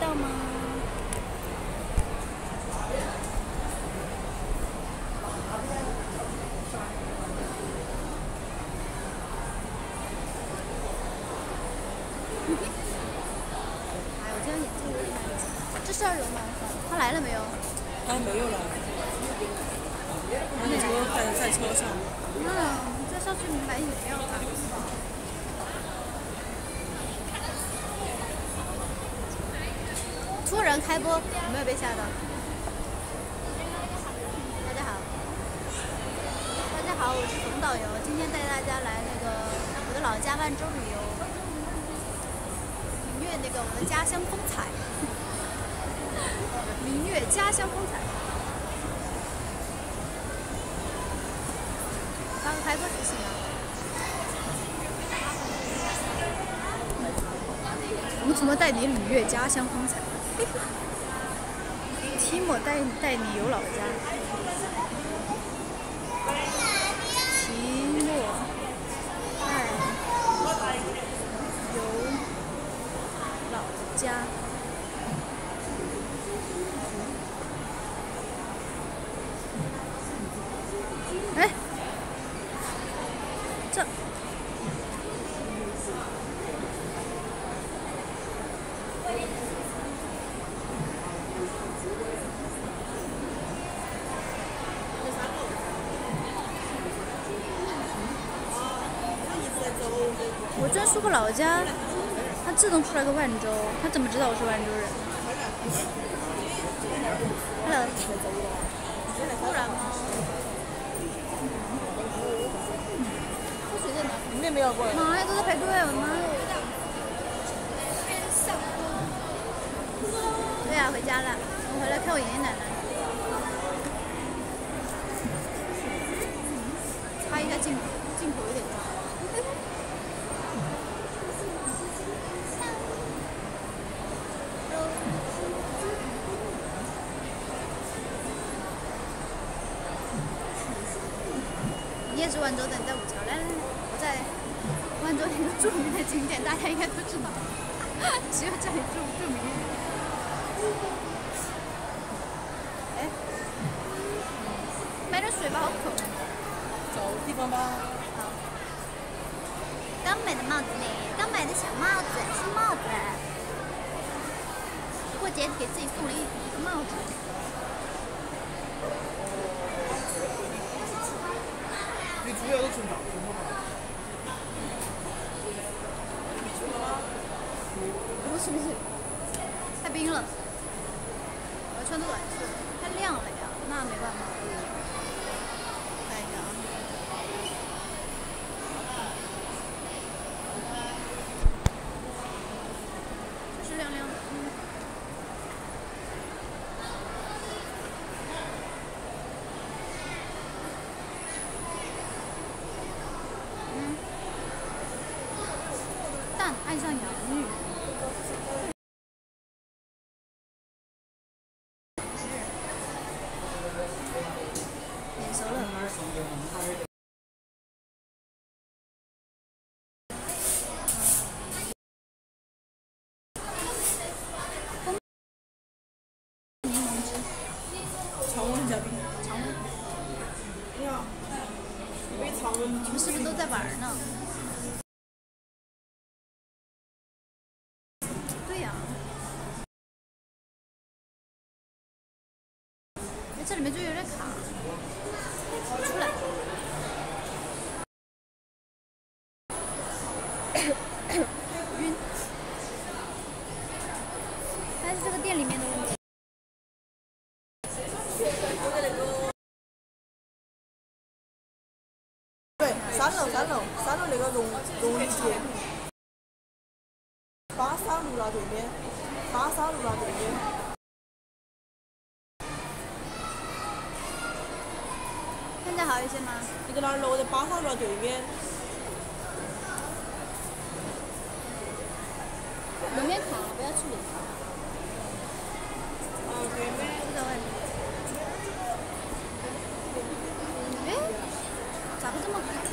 到吗？哎，我这样眼睛有点难。这是2人吗？他来了没有？ 他没有了，他那时候还在车上。 再上去买饮料吧。突然开播，有没有被吓到？大家好，大家好，我是冯导游，今天带大家来那个我的老家万州旅游，领略那个我的家乡风采，领略家乡风采。发个开播就行了。我怎么带你领略家乡风采？提莫带你游老家。提莫带游老家。哎，这。我专输个老家，它自动出来个万州，它怎么知道我是万州人 ？Hello， 突然吗？喝水在哪？ 里面没有过来。 妈呀，都在排队，我的妈呀！对呀，回家了，我回来看我爷爷奶奶。擦一下镜头有点大。你也是万州的，你在五桥。来，我在万州一个著名的景点，大家应该都知道，只有这里著名。哎，买点水吧，好渴。 找地方吧。 好。刚买的帽子呢，刚买的小帽子，新帽子。过节给自己送了一个帽子。 你主要都成长什么吗？ 不是，太冰了，我要穿的短袖，太亮了呀，那没办法。看一下啊，就是亮亮的。但爱上洋芋。眼熟了。柠檬汁。 常温嘉宾。 常温。 你好，一杯常温。 你们是不是都在玩呢？对呀。哎，这里面就有点卡。出来。晕。还是这个店里面的问题。 对，3楼那个荣誉街，巴沙路那对面， 现在好一些吗？ 你在哪儿呢？我在巴沙路那对面。 有点卡，不要处理。 对面。 不在外面。哎，咋会这么卡？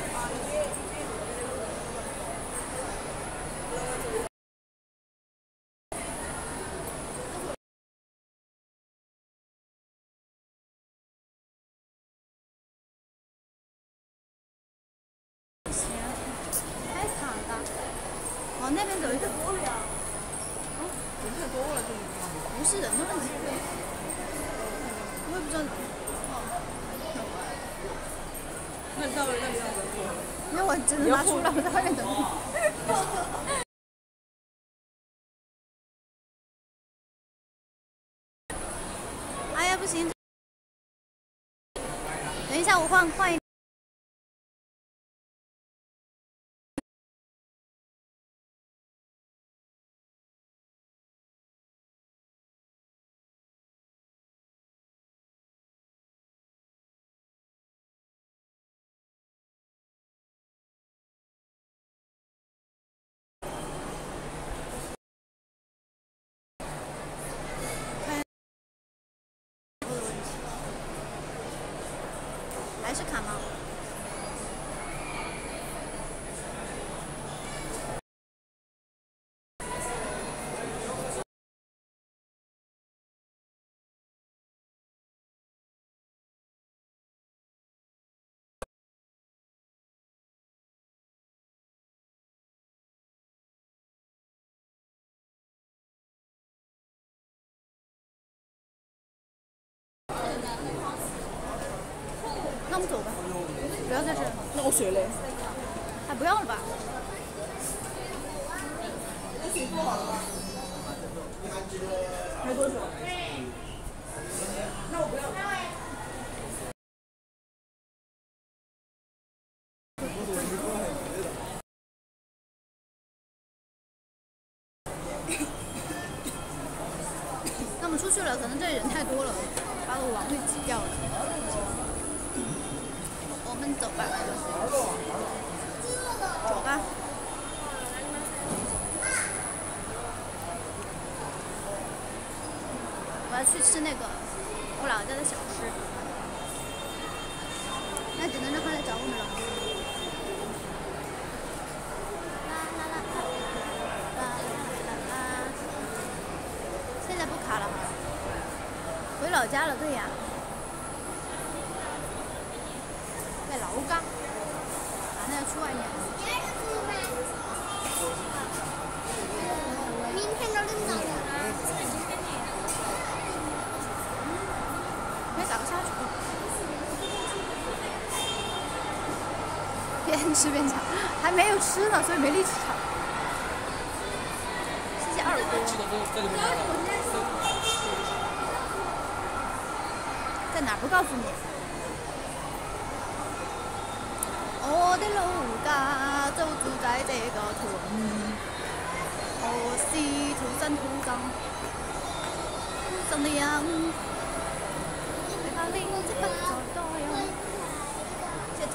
不是人的问题，我也不知道。 那你到了那里要怎么？ 那我只能拿出来，我在外面等你。哎呀，不行！等一下，我换一。还是卡吗？那我们走吧，不要在这儿。 那我水嘞？ 还不要了吧？ 水做好了吧？还多久？那我不要。 那我们出去了，可能这里人太多了，把我往回挤掉了。我们走吧，走吧。我要去吃那个我老家的小吃，那只能让他来找我们了。现在不卡了，回老家了，对呀。在老家，那要去外面。明天都领导了。没打个下去。边吃边抢，还没有吃呢，所以没力气抢。谢谢二哥。在哪儿不告诉你？我的老家就住在这个村，我是土生土长，土生的羊，把领子不走多远。谢谢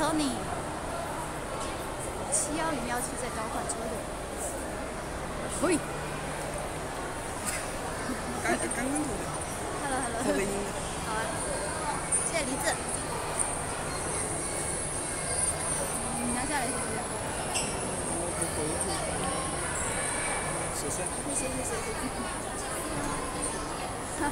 Tony。71017在召唤车队。喂。 刚做的。 Hello。好啊。谢谢梨子。你拿下来谢谢。 谢谢。 哈。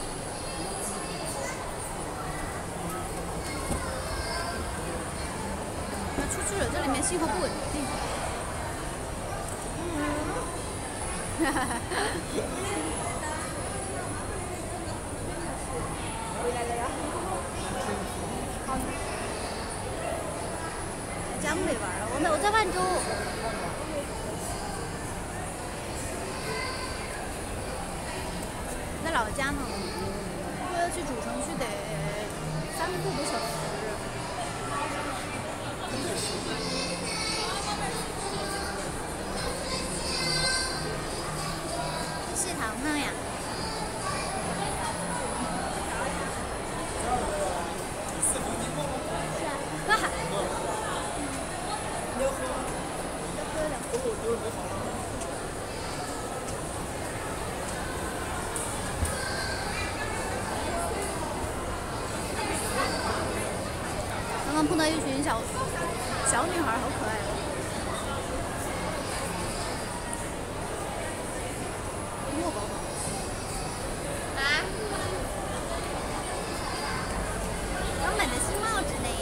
那出去了，这里面信号不稳定。哈哈哈。回来了呀。好。家没玩了，我在万州。在老家呢，我要去主城区得3个多小时。谢糖糖呀。是啊。 你要喝吗？ 刚刚碰到一群小女孩，好可爱哦。墨宝宝。啊？刚买的新帽子呢。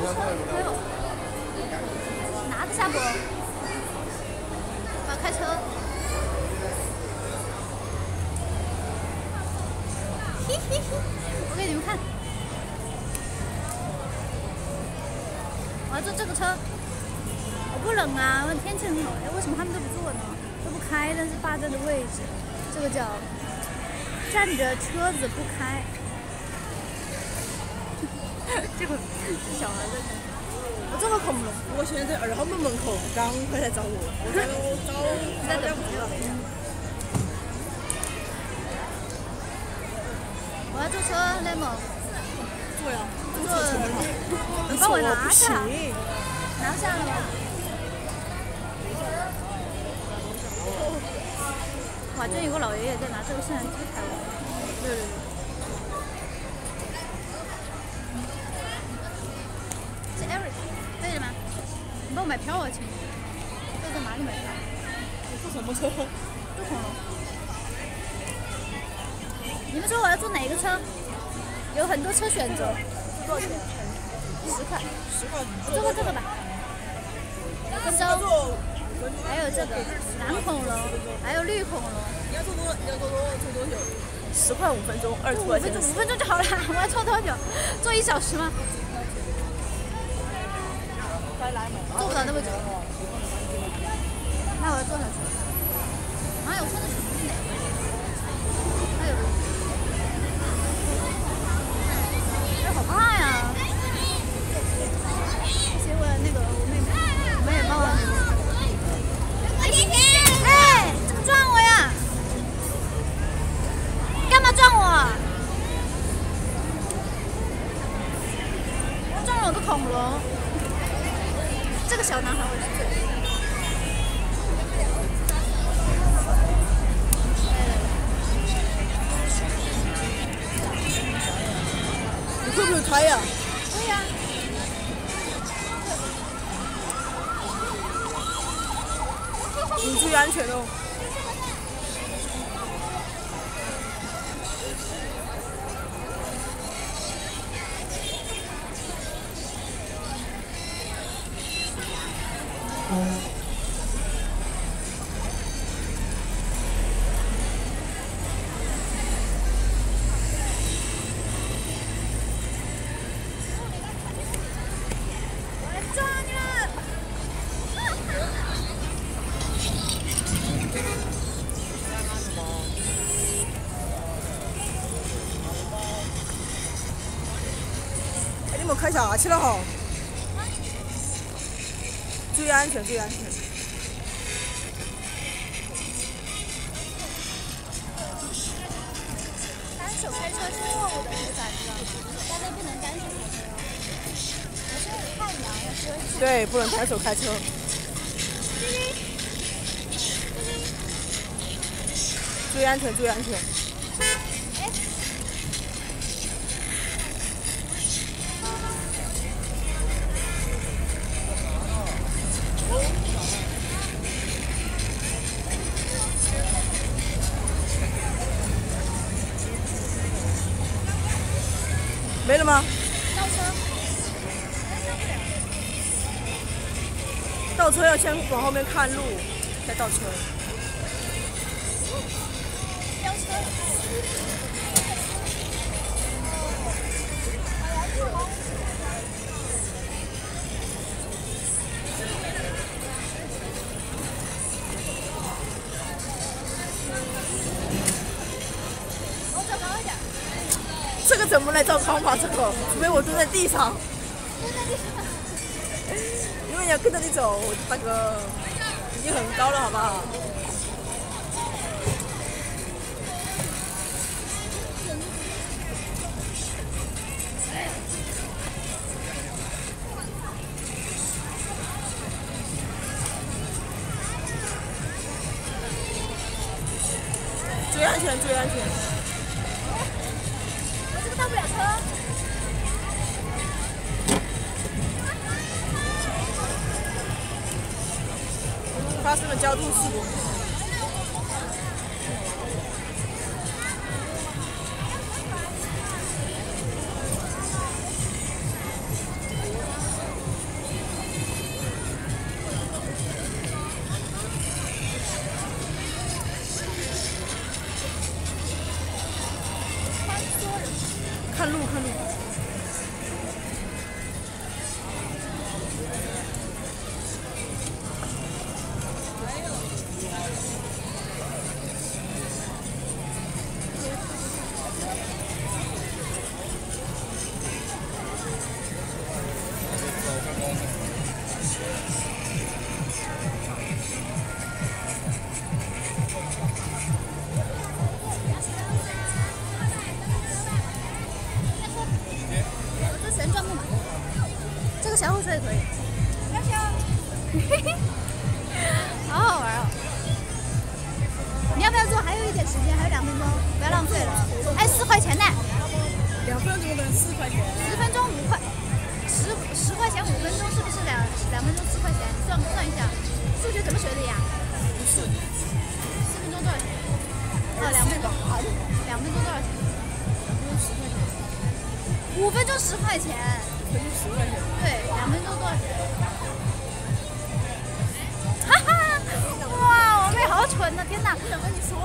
可以了，拿得下不？我要开车。嘿嘿嘿，我给你们看，我要坐这个车。我不冷啊，天气很好。哎，为什么他们都不坐呢？都不开，但是霸占的位置，这个叫站着车子不开。这个小孩在看。我坐过恐龙。 我现在在2号门门口，赶快来找我。我在等朋友。我要坐车 ，Lemon。 坐呀， 坐。你帮我拿下。拿下了吗？哇，这有个老爷爷在拿这个摄像机拍我。对。是 Eric， 可以了吗？你帮我买票啊，亲。这在哪里买票？ 你坐什么车？ 坐恐龙。你们说我要坐哪个车？有很多车选择。 多少钱 ？10块。 10块。 坐过这个吧。5分钟。还有这个蓝恐龙，还有绿恐龙。 你要坐多久？10块5分钟，20块钱。 5分钟就好了，我要坐多久？坐1小时吗？坐不了那么久。那我要坐下去。哎呀，我穿的裙子呢？哎呦，哎，好怕呀！结果那个我妹也帮我那个。哎，怎么撞我呀？干嘛撞我？撞了我的恐龙。这个小男孩我是最。 你会不会开呀？ 会呀。 你注意安全哦。你们开下去了哈！注意安全，注意安全。 单手开车是错误的，你咋知道吗？大家不能单手开车。我现在有太阳，要遮一下。 对，不能单手开车。注意安全，注意安全。没了吗？ 倒车。 倒车要先往后面看路，再倒车。 飙车。我走高一点。 这个怎么来照康法？这个，除非我蹲在地上。 蹲在地上。 因为你要跟着你走，那个已经很高了，好不好？注意安全，注意安全。 这个倒不了车。 发生了交通事故。 这旋转木马，这个小火车也可以。好好玩哦！你要不要坐？还有一点时间，还有2分钟，不要浪费了。哎，4块钱呢 2分钟等4块钱 ，10分钟5块，10块钱5分钟，是不是2分钟4块钱？算一下，数学怎么学的呀？4分钟多少钱？哦，2分钟，2分钟多少钱？5分钟10块钱。 5分钟10块钱。 对，2分钟多少钱？哈哈，哇，我妹好蠢呐！天哪， 我想跟你说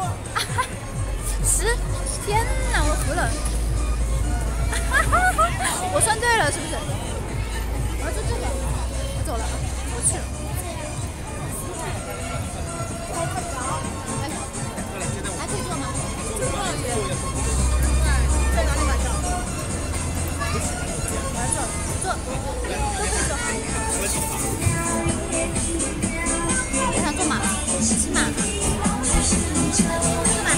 天哪，我服了！我算对了，是不是？我要做这个，我走了，我去了。还可以做吗？ 在哪里买票？ 做，都可以做。我想做马，骑马。做马。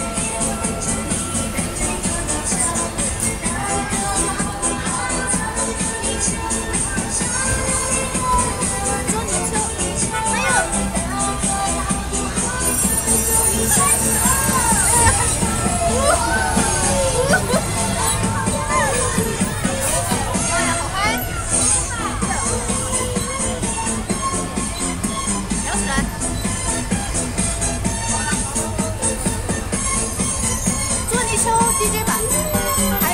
捉泥鳅，哎呦！DJ 版，还。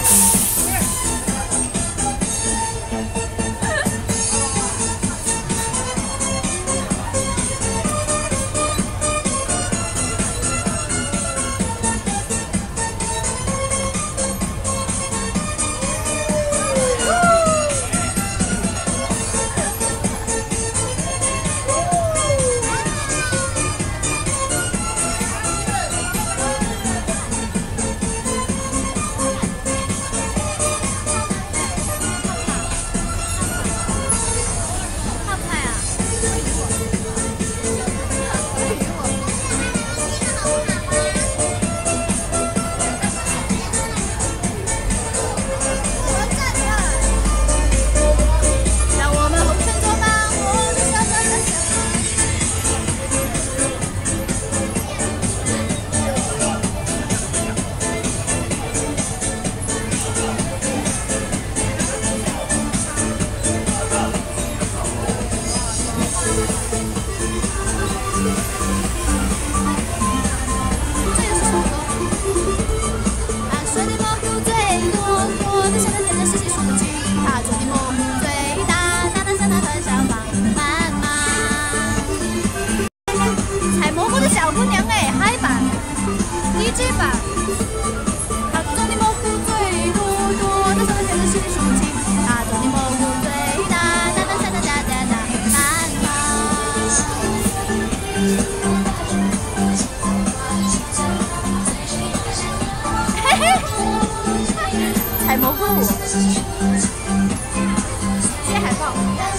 接海报。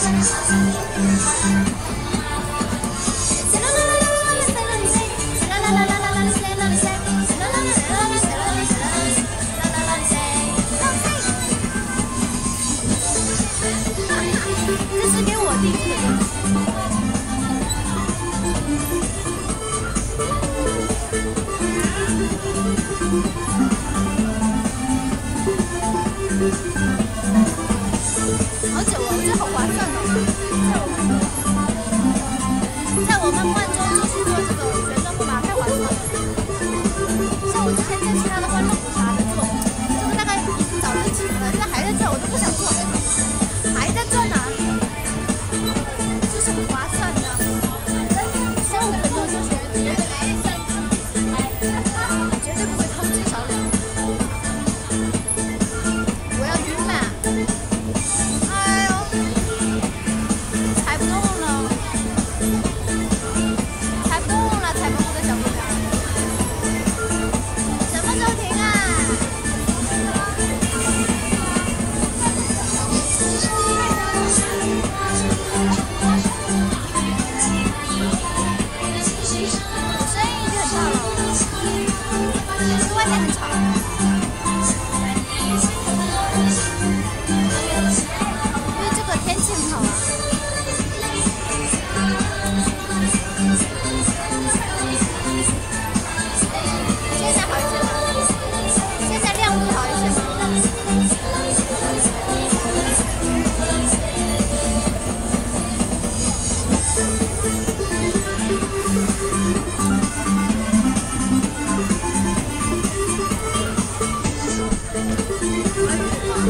这是给我定制的。好久哦，这好划算哦！在我们万州就是做这个旋转木马太划算了。像我之前在其他的欢乐谷啥的做，这个大概已经早就停了，现在还在转，我都不想做，还在转呢。就是很划算的，15分钟就学，绝对不会偷，至少2。我要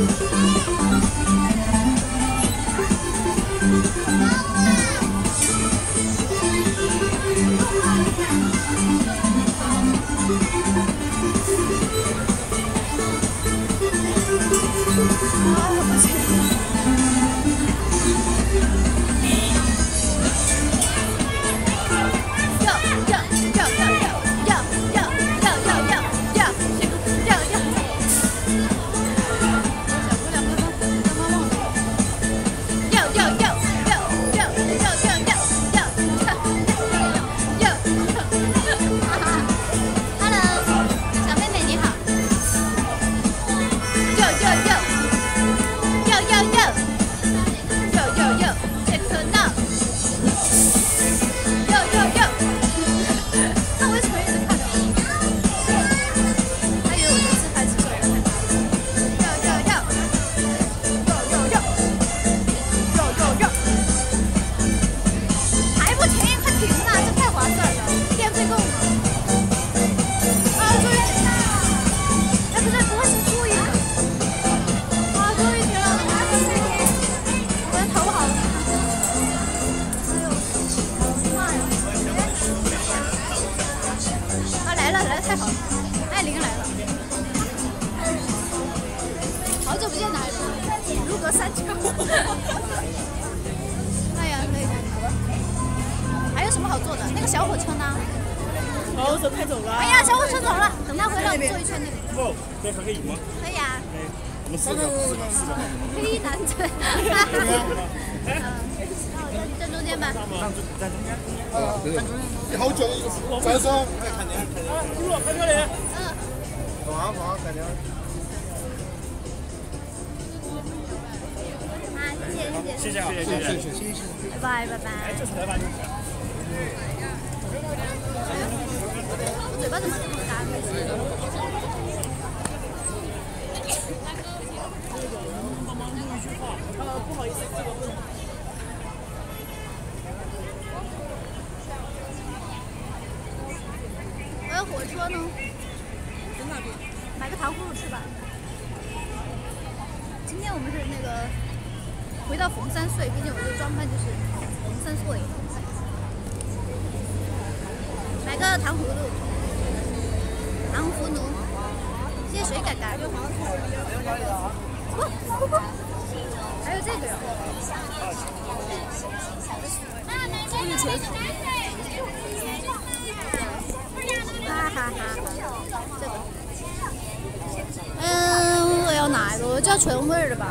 我要哪一个？我叫纯味的吧。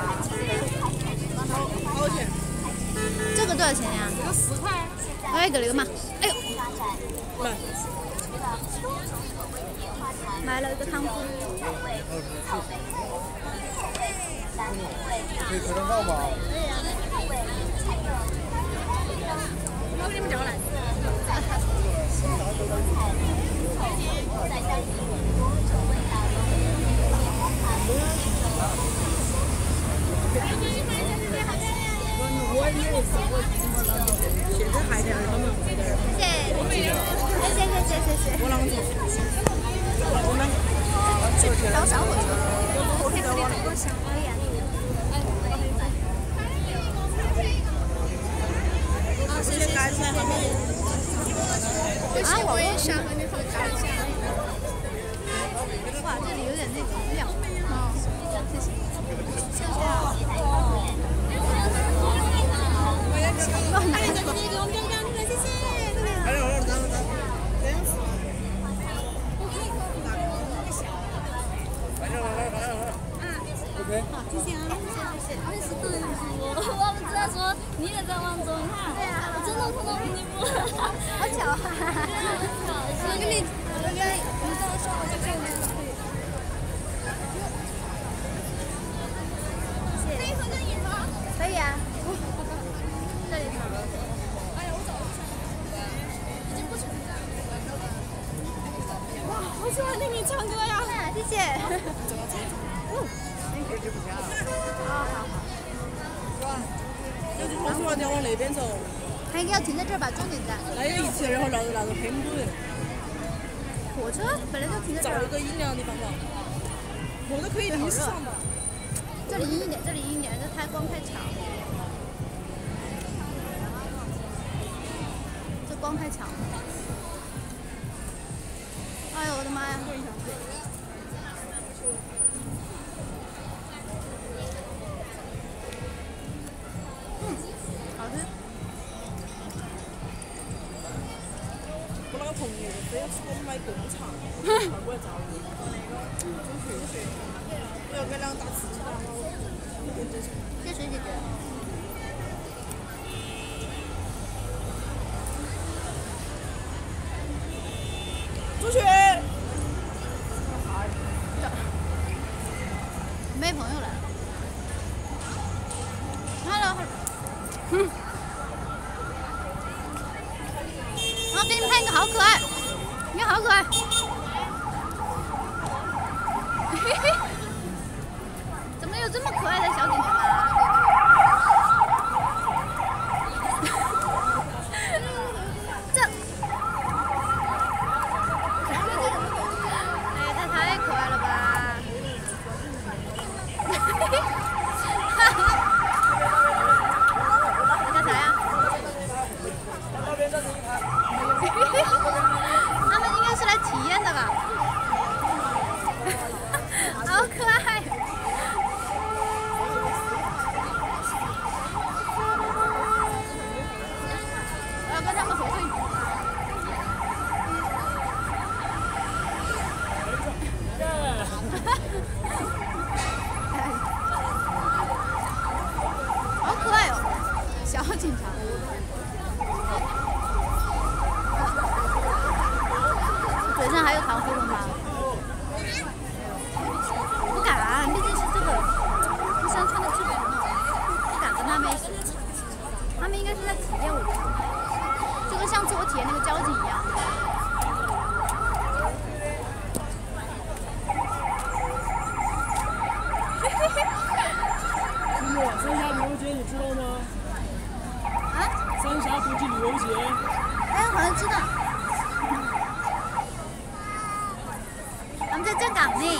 多少钱？ 这个多少钱呀？ 这个10块。 我要一个那个嘛。哎呦，买了一个糖葫芦。 可以可乐号吗？ 我给你们叫来。 现在还在他们在这儿。 谢。 我啷个做？我们去找小火车。我看这里多香哎呀！ 谢谢感谢他们。 我也想和你分享一下。哇，这里有点那个亮。谢谢。谢谢啊。哇，哪个？谢谢。 好， 谢谢啊，谢谢。 我也是等我们知道说你也在望中哈。 对啊， 我真的碰到你不？ 好巧啊！我跟你跟你跟我说，我就这边可以。谢谢。可以合个影吗？可以啊。这里好。哎呀，我找不出来，已经不存在了。哇，好喜欢听你唱歌呀！谢谢。好。 就是我说要往那边走。 他应该要停在这儿吧，终点站。 那有一次，然后闹得很多人。 火车本来就停在这儿。 找一个阴凉的地方吧。或者可以临时上吧。 这里阴一点，这里阴一点，这太光太强。这光太强了。哎呦我的妈呀！好吃。 我那个朋友非要去给我们买工厂，我要找你。我要给两个大吃鸡蛋。 谢水姐姐。 出去。 没朋友来了。Hello。我给你们拍一个，好可爱，你好可爱。怎么有这么可爱的小姐姐啊？这，哎，她太可爱了吧！你干啥呀？他们应该是来体验的吧？好可爱！我要跟他们合影。好可爱哦，小警察。嘴上还有糖葫芦吗？不敢，毕竟是这个互相穿的制服嘛，不敢跟他们一起。他们应该是在体验我觉得，就跟上次我体验那个交警一样。 周末三峡旅游节你知道吗？ 啊？ 三峡国际旅游节。 哎，好像知道。我们在站岗呢。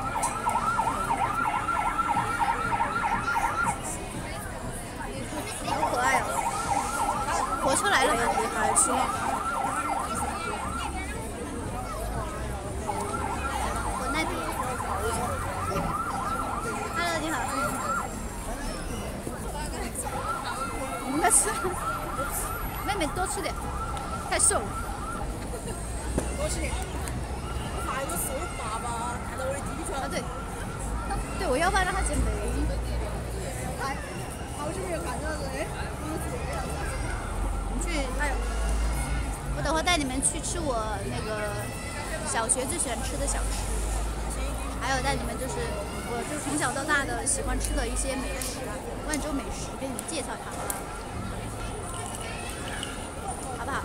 好可爱哦！火车来了吗？ 厉害，吃了。 我那边。Hello， 你好。应该是。妹妹多吃点，太瘦了。 多吃点。还有个是我爸爸看到我的第一条。 啊对，对我要不然让他减肥。 好久没有看到了，哎， 你去，哎呦，我等会带你们去吃我那个小学最喜欢吃的小吃，还有带你们就是我就从小到大的喜欢吃的一些美食，万州美食给你们介绍一下，好不好？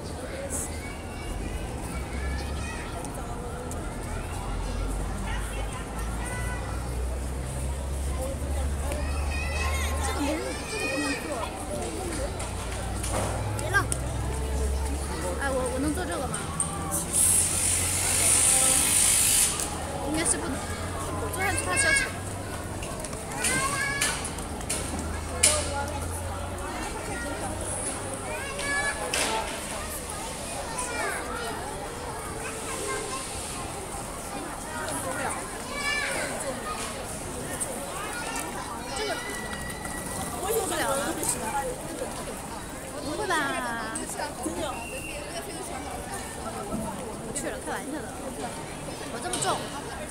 这个没人，这个不能做。别了。哎，我能做这个吗？应该是不能，我做上去它是要沉。这个我用不了了。不会吧？不去了，开玩笑的。我这么重。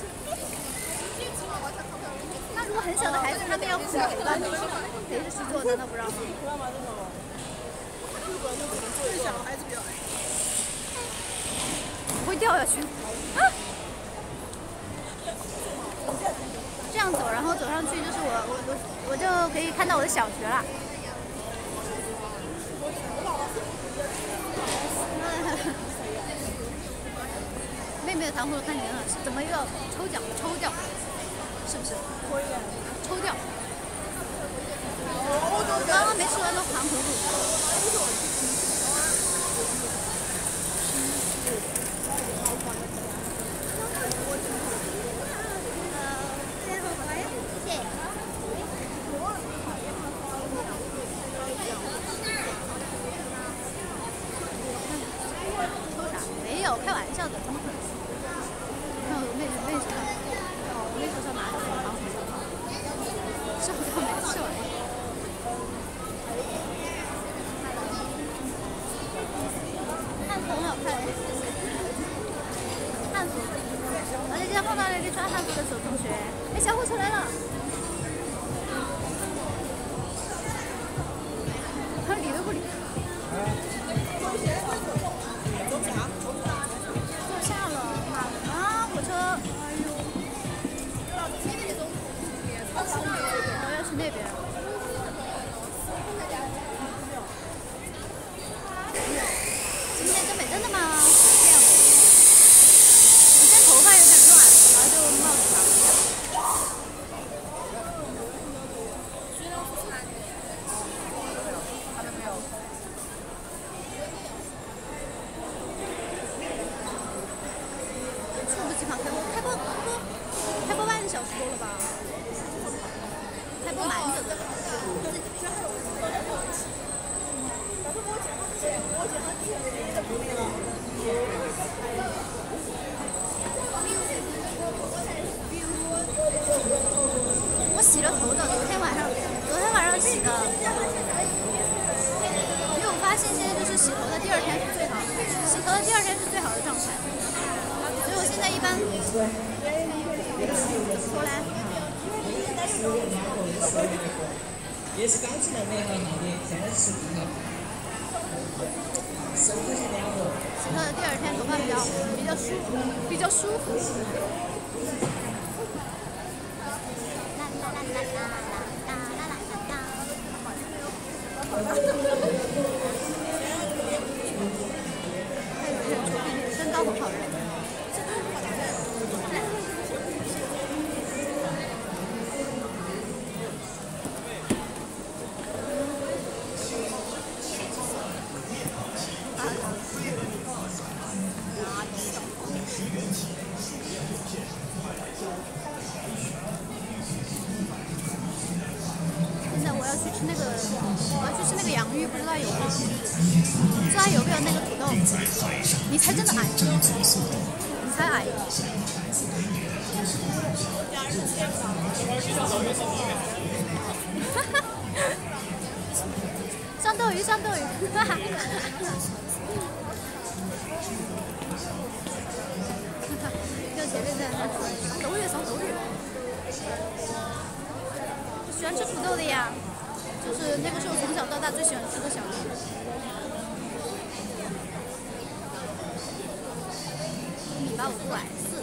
那如果很小的孩子，他们要扶谁吧？谁是狮子座的？那不让吗？ 最小的孩子比较矮。 不会掉下去。啊！这样走，然后走上去就是我就可以看到我的小学了。妹妹的糖葫芦看起来很好吃，怎么又要抽奖？抽掉，是不是？抽掉。我刚刚没吃完的糖葫芦。谢谢。 吃好像没吃完。汉服很好看，汉服，而且今天碰到了一个穿汉服的小同学，哎，小火车来了，他理都不理。坐下了，马上火车，哎呦，我要去那边。今天真没真的吗？这样。我现在头发有点乱，然后就帽子了。猝不及防开播半个小时多了吧？开播蛮久的了。我洗了头的，昨天晚上洗的，因为我发现现在就是洗头的第二天是最好的，洗头的第二天是最好的状态，所以我现在一般出来。 也是刚进来没好好的，现在是挺好。手都是凉的。 洗头的第二天头发比较舒服。身高很好人。现在我要去吃那个洋芋，不知道有吗？不知道有没有那个土豆？你才真的矮，你才矮。上斗鱼，上斗鱼，哈哈。就前面在那斗鱼上斗鱼。喜欢吃土豆的呀，就是那个是我从小到大最喜欢吃的小吃。1.85度矮4。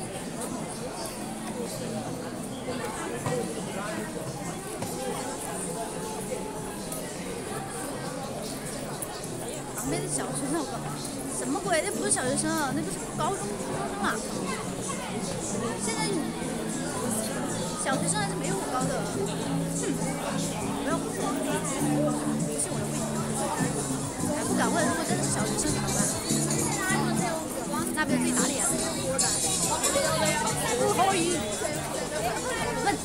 旁边的小学生，我靠，什么鬼？那不是小学生，那不是高中、初中生啊！现在小学生还是没有我高的。不要不信我的胃口，还不敢问，如果真的是小学生怎么办？那不就自己打脸了？不可以问。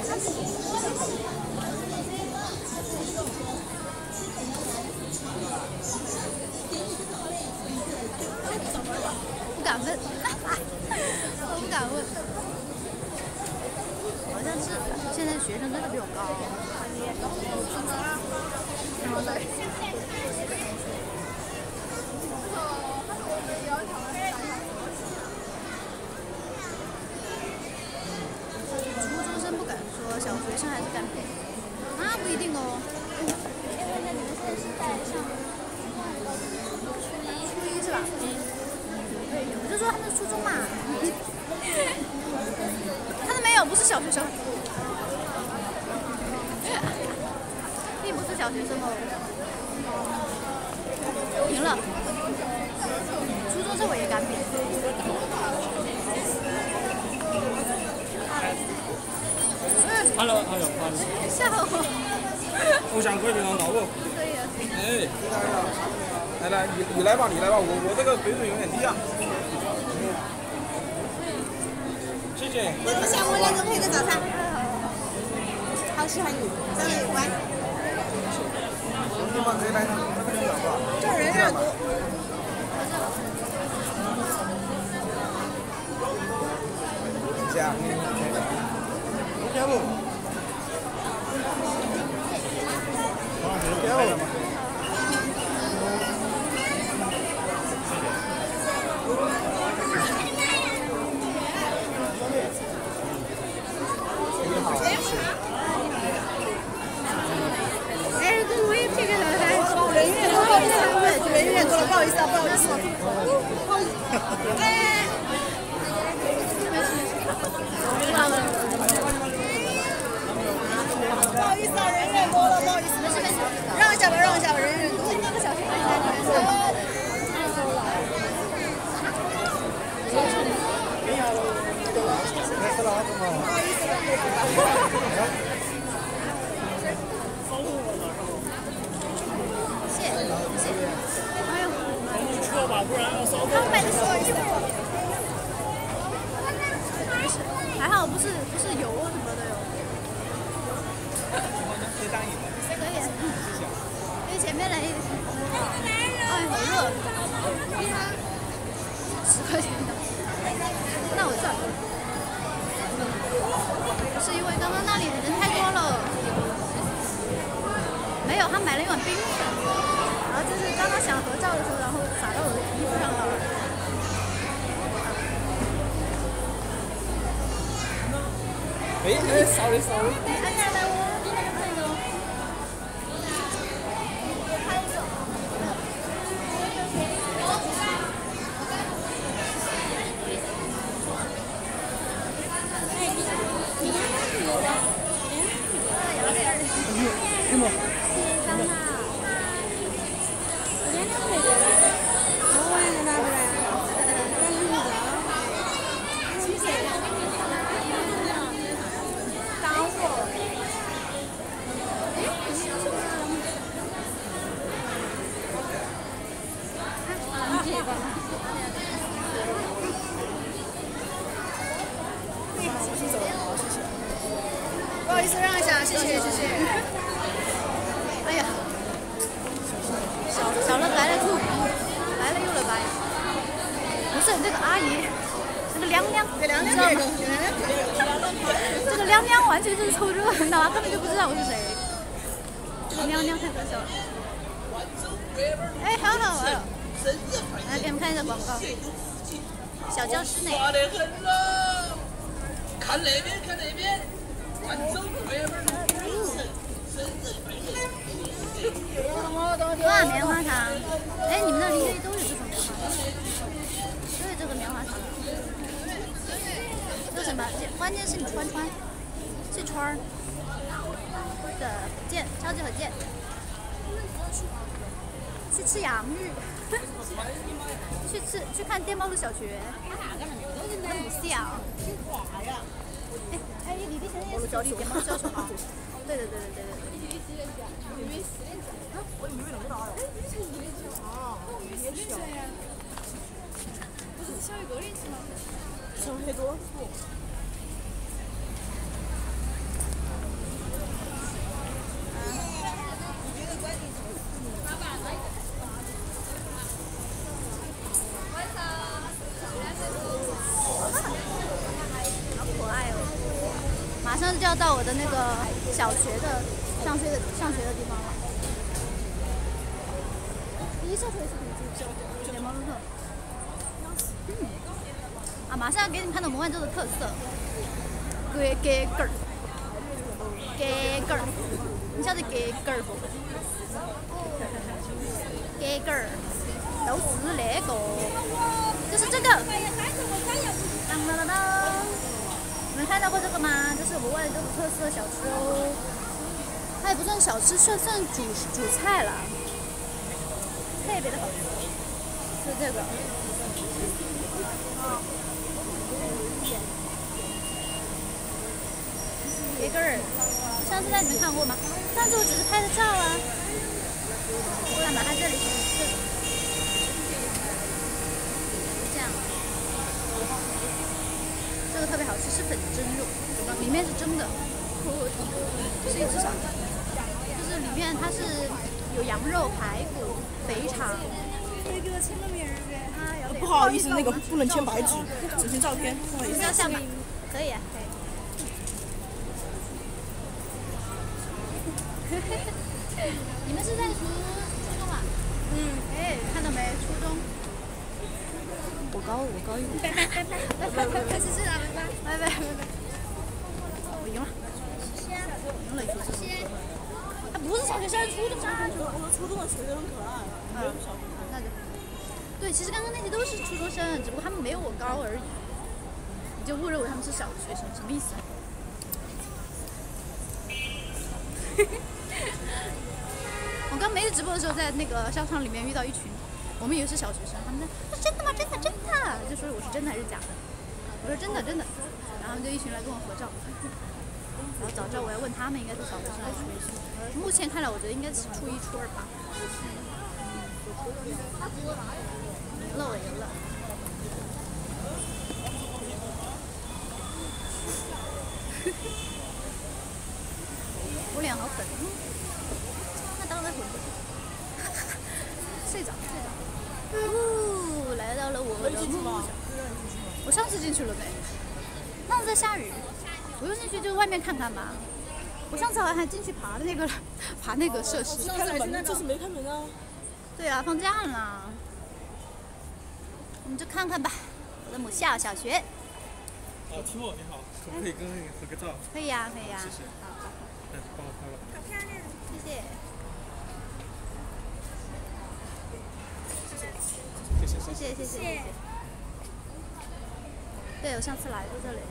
不敢问，我不敢问。好像是现在学生真的比我高。初中生不敢说，小学生还是敢给。那不一定哦。 因为你们现在是在上初一是吧？我就说他们是初中嘛。看到没有？不是小学生。并不是小学生哦。赢了。初中生我也敢比。 Hello， 吓我！ 偶像可以非常到哦。 可以啊。 哎，来，你来吧，你来吧，我这个水准有点低啊。谢谢。 那你下午2点配个早餐。好喜欢你，长得也乖。 地方可以来， 这人有点多。 谢谢啊。天不。 不好意思啊，不好意思。不好意思啊，人有点多了，不好意思，没事没事，让一下吧，让一下吧，人有点多。那个小学太多了。 谢谢。哎呦， 车吧，不然要烧他们买的是衣服。还好不是油什么的哟。可以。因为前面来，哎，好热。10块钱的，那我算了。是因为刚刚那里人太多了。没有，他买了一碗冰粉，然后就是刚刚想合照的时候，然后洒到我的衣服上了。 sorry。 不好意思，让一下，谢谢。 哎呀，小了白了吐，白了又了白。不是这个阿姨，这个娘娘， 给娘娘知道吗？ 这个，给娘娘。 这个娘娘完全就是凑热闹啊，根本就不知道我是谁。这个娘娘太可笑了。哎，好好玩。来给你们看一下广告。小教室内。 滑得很了，看那边，看那边，万州龟儿哇，棉花糖！哎，你们那邻居都有这种棉花糖，都有这个棉花糖。这什么？关键是你穿，是川的剑，超级火箭。去吃洋芋，去看电报的小学。那不笑。哎，李丽现在也是教电报教学好。对。 小黑多。 好可爱哦！马上就要到我的那个小学的上学的地方了。第一小腿是联邦路特。啊，马上要给你们看到我们万州的特色，鸡根儿，你晓得鸡根儿不？鸡根儿，就是那个，就是这个。当当当当，你们看到过这个吗？这是我们万州的特色小吃哦。它也不算小吃，算主菜了，特别的好吃。就这个。鸡根儿，上次在你们看过吗？上次我只是拍的照啊。干嘛？它这里是这样，这个特别好吃，是粉蒸肉，里面是蒸的，这是一只小鸡，就是里面它是有羊肉、排骨、肥肠。可以给我签个名呗？啊，要不好意思，那个不能签白纸，只签照片，不好意思。 照相吧？可以啊，可以。你们是在初中啊？哎，看到没？初中。我高一。拜拜，谢谢啊，拜拜。我赢了。赢了一次。他不是小学生，初中生。 我说初中的学生很可爱，没有小学生。 那就。 对，其实刚刚那些都是初中生，只不过他们没有我高而已。你就误认为他们是小学生，什么意思啊？我刚没有直播的时候，在那个商场里面遇到一群，我们以为是小学生，他们在真的吗？真的真的，就说我是真的还是假的？我说真的真的，然后就一群来跟我合照。然后早知道我要问他们应该是小学生还是初一生。目前看来，我觉得应该是初一、初二吧。赢了，我赢了。我脸好粉，那当然混不。睡着睡着。哦，来到了我的梦想。我上次进去了没？那在下雨。不用进去，就外面看看吧。我上次好像还进去爬那个设施。 开了门，这次没开门啊。 对啊，放假了。我们就看看吧，我的母校小学。 提莫你好，可不可以跟你合个照？ 可以呀，可以呀。 谢谢。 好， 来，帮我拍吧。 好漂亮，谢谢。谢谢。对，我上次来过这里。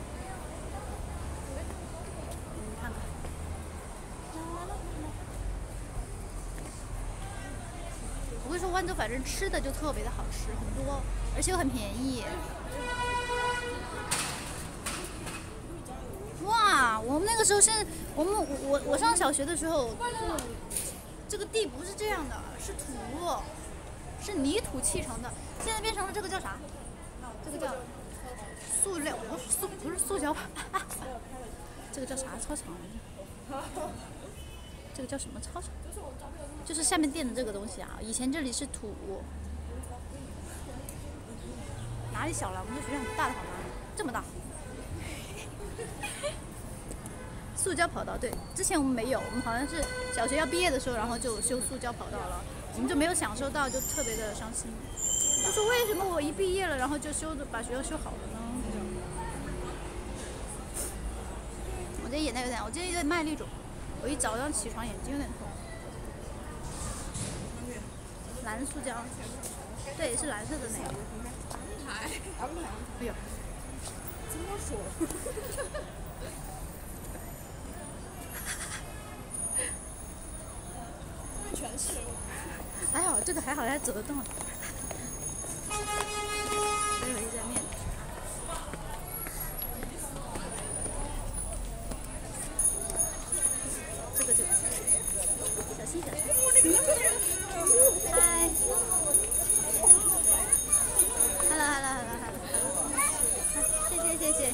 看看。我跟你说，豌豆反正吃的就特别的好吃，很多，而且又很便宜。哇，我们那个时候我上小学的时候，这个地不是这样的，是土，是泥土砌成的。现在变成了这个叫啥？这个叫塑料，不是塑胶吧？这个叫啥操场？这个叫什么操场？就是下面垫的这个东西啊。以前这里是土，哪里小了？我们这学校很大的好吗？这么大。塑胶跑道，对，之前我们没有，我们好像是小学要毕业的时候，然后就修塑胶跑道了，我们就没有享受到，就特别的伤心。就说为什么我一毕业了，然后就把学校修好了呢？我今天眼袋有点，我今天有点麦粒肿，我一早上起床眼睛有点痛。蓝塑胶，对，是蓝色的那个。哎呦， 怎么说？全是。 还好，这个还好，还走得动。还有一家面。这个就小心小心。嗨。Hello。谢谢。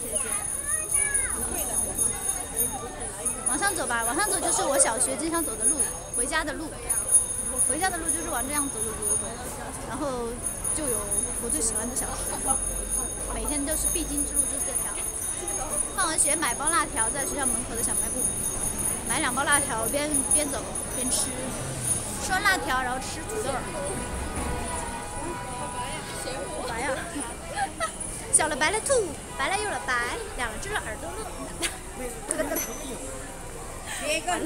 往上走吧，往上走就是我小学经常走的路，回家的路。回家的路就是往这样走，然后就有我最喜欢的小吃，每天都是必经之路，就是这条。放完学买包辣条，在学校门口的小卖部买2包辣条，边走边吃，吃完辣条然后吃土豆儿。白呀！小了白了兔，白了又了白，两了只了耳朵了。完了。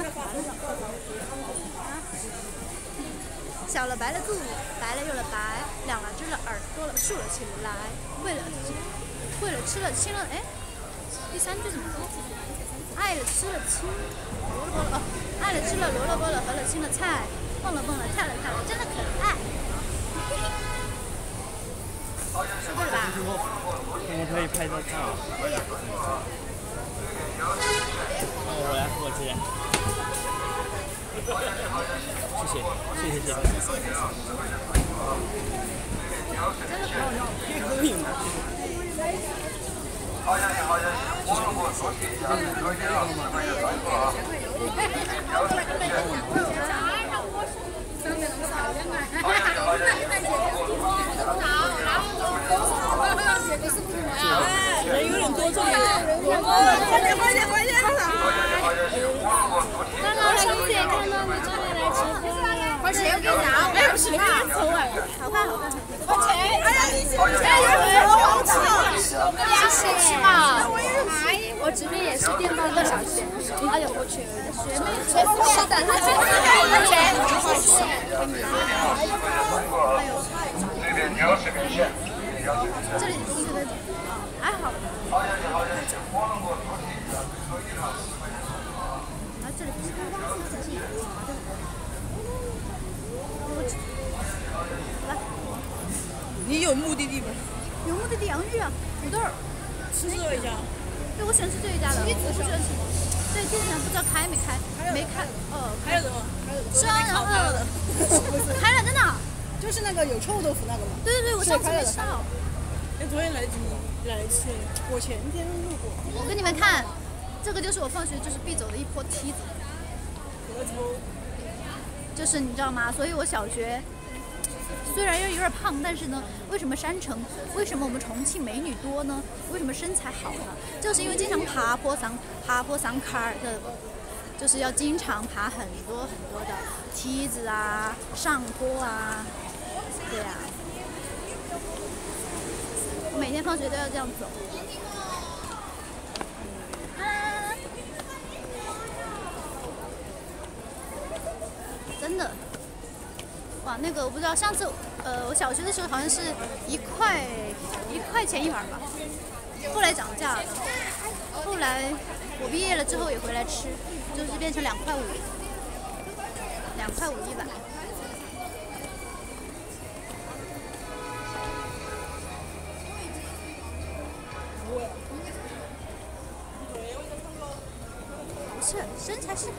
小了白了兔，白了又了白，两了只了耳朵了，竖了起来，会了吃了亲了，哎，第3句怎么说？爱了吃了亲，萝了菠了，爱了吃了萝了菠了，合了青了菜，蹦了蹦了，跳了跳了，真的可爱。说对了吧？ 我们可以拍照照。 可以啊。 我来，我接。谢谢。 真的可以。 可以吗？ 人有点多，这里。快点！ 刚刚上次也看到你这里来直播了。 快钱，我给你拿，我也不是你看走哎。 好看。 快钱！哎呀，你好吵！ 是吃嘛？我这边也是电报2小时。哎呦，我去，学妹是的，他今天还有钱。 这里这个还好。啊，这里不是忘记了解来， 你有目的地吗？ 有目的地洋芋啊，土豆儿。 吃这一家。 对，我喜欢吃这一家的，我不喜欢吃。对，梯子上不知道开没开，没开。哦， 还有什么？ 是啊，然后开了，真的。 就是那个有臭豆腐那个嘛。 对对对，我上次没吃到。 哎，昨天来一次，我前天路过。 我给你们看，这个就是我放学就是必走的一坡梯子。就是你知道吗？所以我小学虽然有点胖，但是呢，为什么山城，为什么我们重庆美女多呢？为什么身材好呢？就是因为经常爬坡上坎儿的，就是要经常爬很多很多的梯子啊，上坡啊，对呀、我每天放学都要这样走。真的，哇，那个我不知道，上次我小学的时候好像是1块钱一碗吧，后来涨价了，后来我毕业了之后也回来吃，就是变成2块5，2块5一碗。不是，身材是。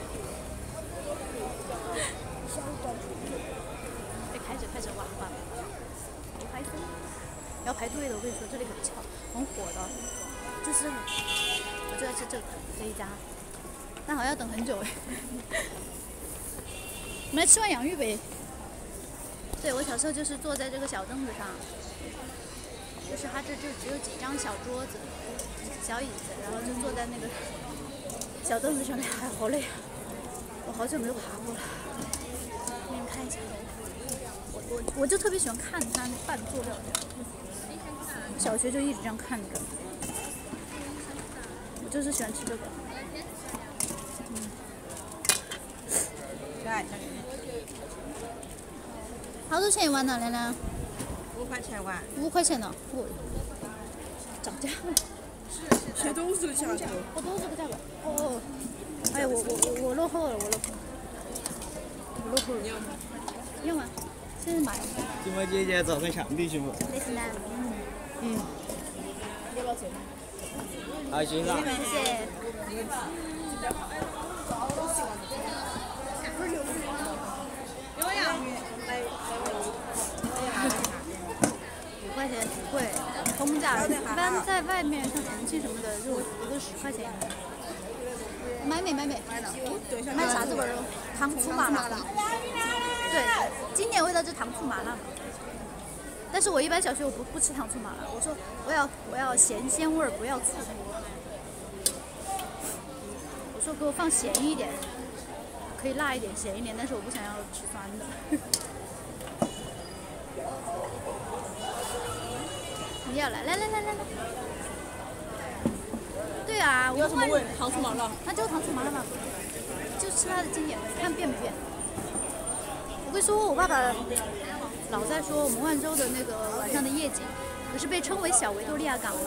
开始哇，不开心，要排队的。我跟你说，这里很巧，很火的，就是我就爱吃这一家，但好像要等很久哎。我们来吃碗洋芋呗。对，我小时候就是坐在这个小凳子上，就是它这就只有几张小桌子、小椅子，然后就坐在那个小凳子上面，哎，好累啊！我好久没有爬过了。给你们看一下。我就特别喜欢看它那拌佐料这样，小学就一直这样看着，我就是喜欢吃这个。好多钱一碗呢，亮亮 5块钱一碗。 5块钱呢，我涨价了。 这都是这个价格。 我都是这个价格。哦，哎呀，我落后了，我落后了。 你要吗？ 要吗？现在买。 金毛姐姐早上想必须不？ 类似呢。 嗯。多少钱？ 好，欣赏。 谢谢。5块钱不贵，通价。一般在外面像重庆什么的，就一个10块钱。买美。买啥子味儿？糖醋麻辣。对，经典味道就是糖醋麻辣嘛。但是我一般小学我不吃糖醋麻辣，我说我要咸鲜味儿，不要醋。我说给我放咸一点，可以辣一点、咸一点，但是我不想要吃酸的。你要来。对啊，我要什么味？糖醋麻辣。 那就是糖醋麻辣嘛，就吃它的经典，看变没变。我跟你说，我爸爸老在说我们万州的那个晚上的夜景，可是被称为小维多利亚港了。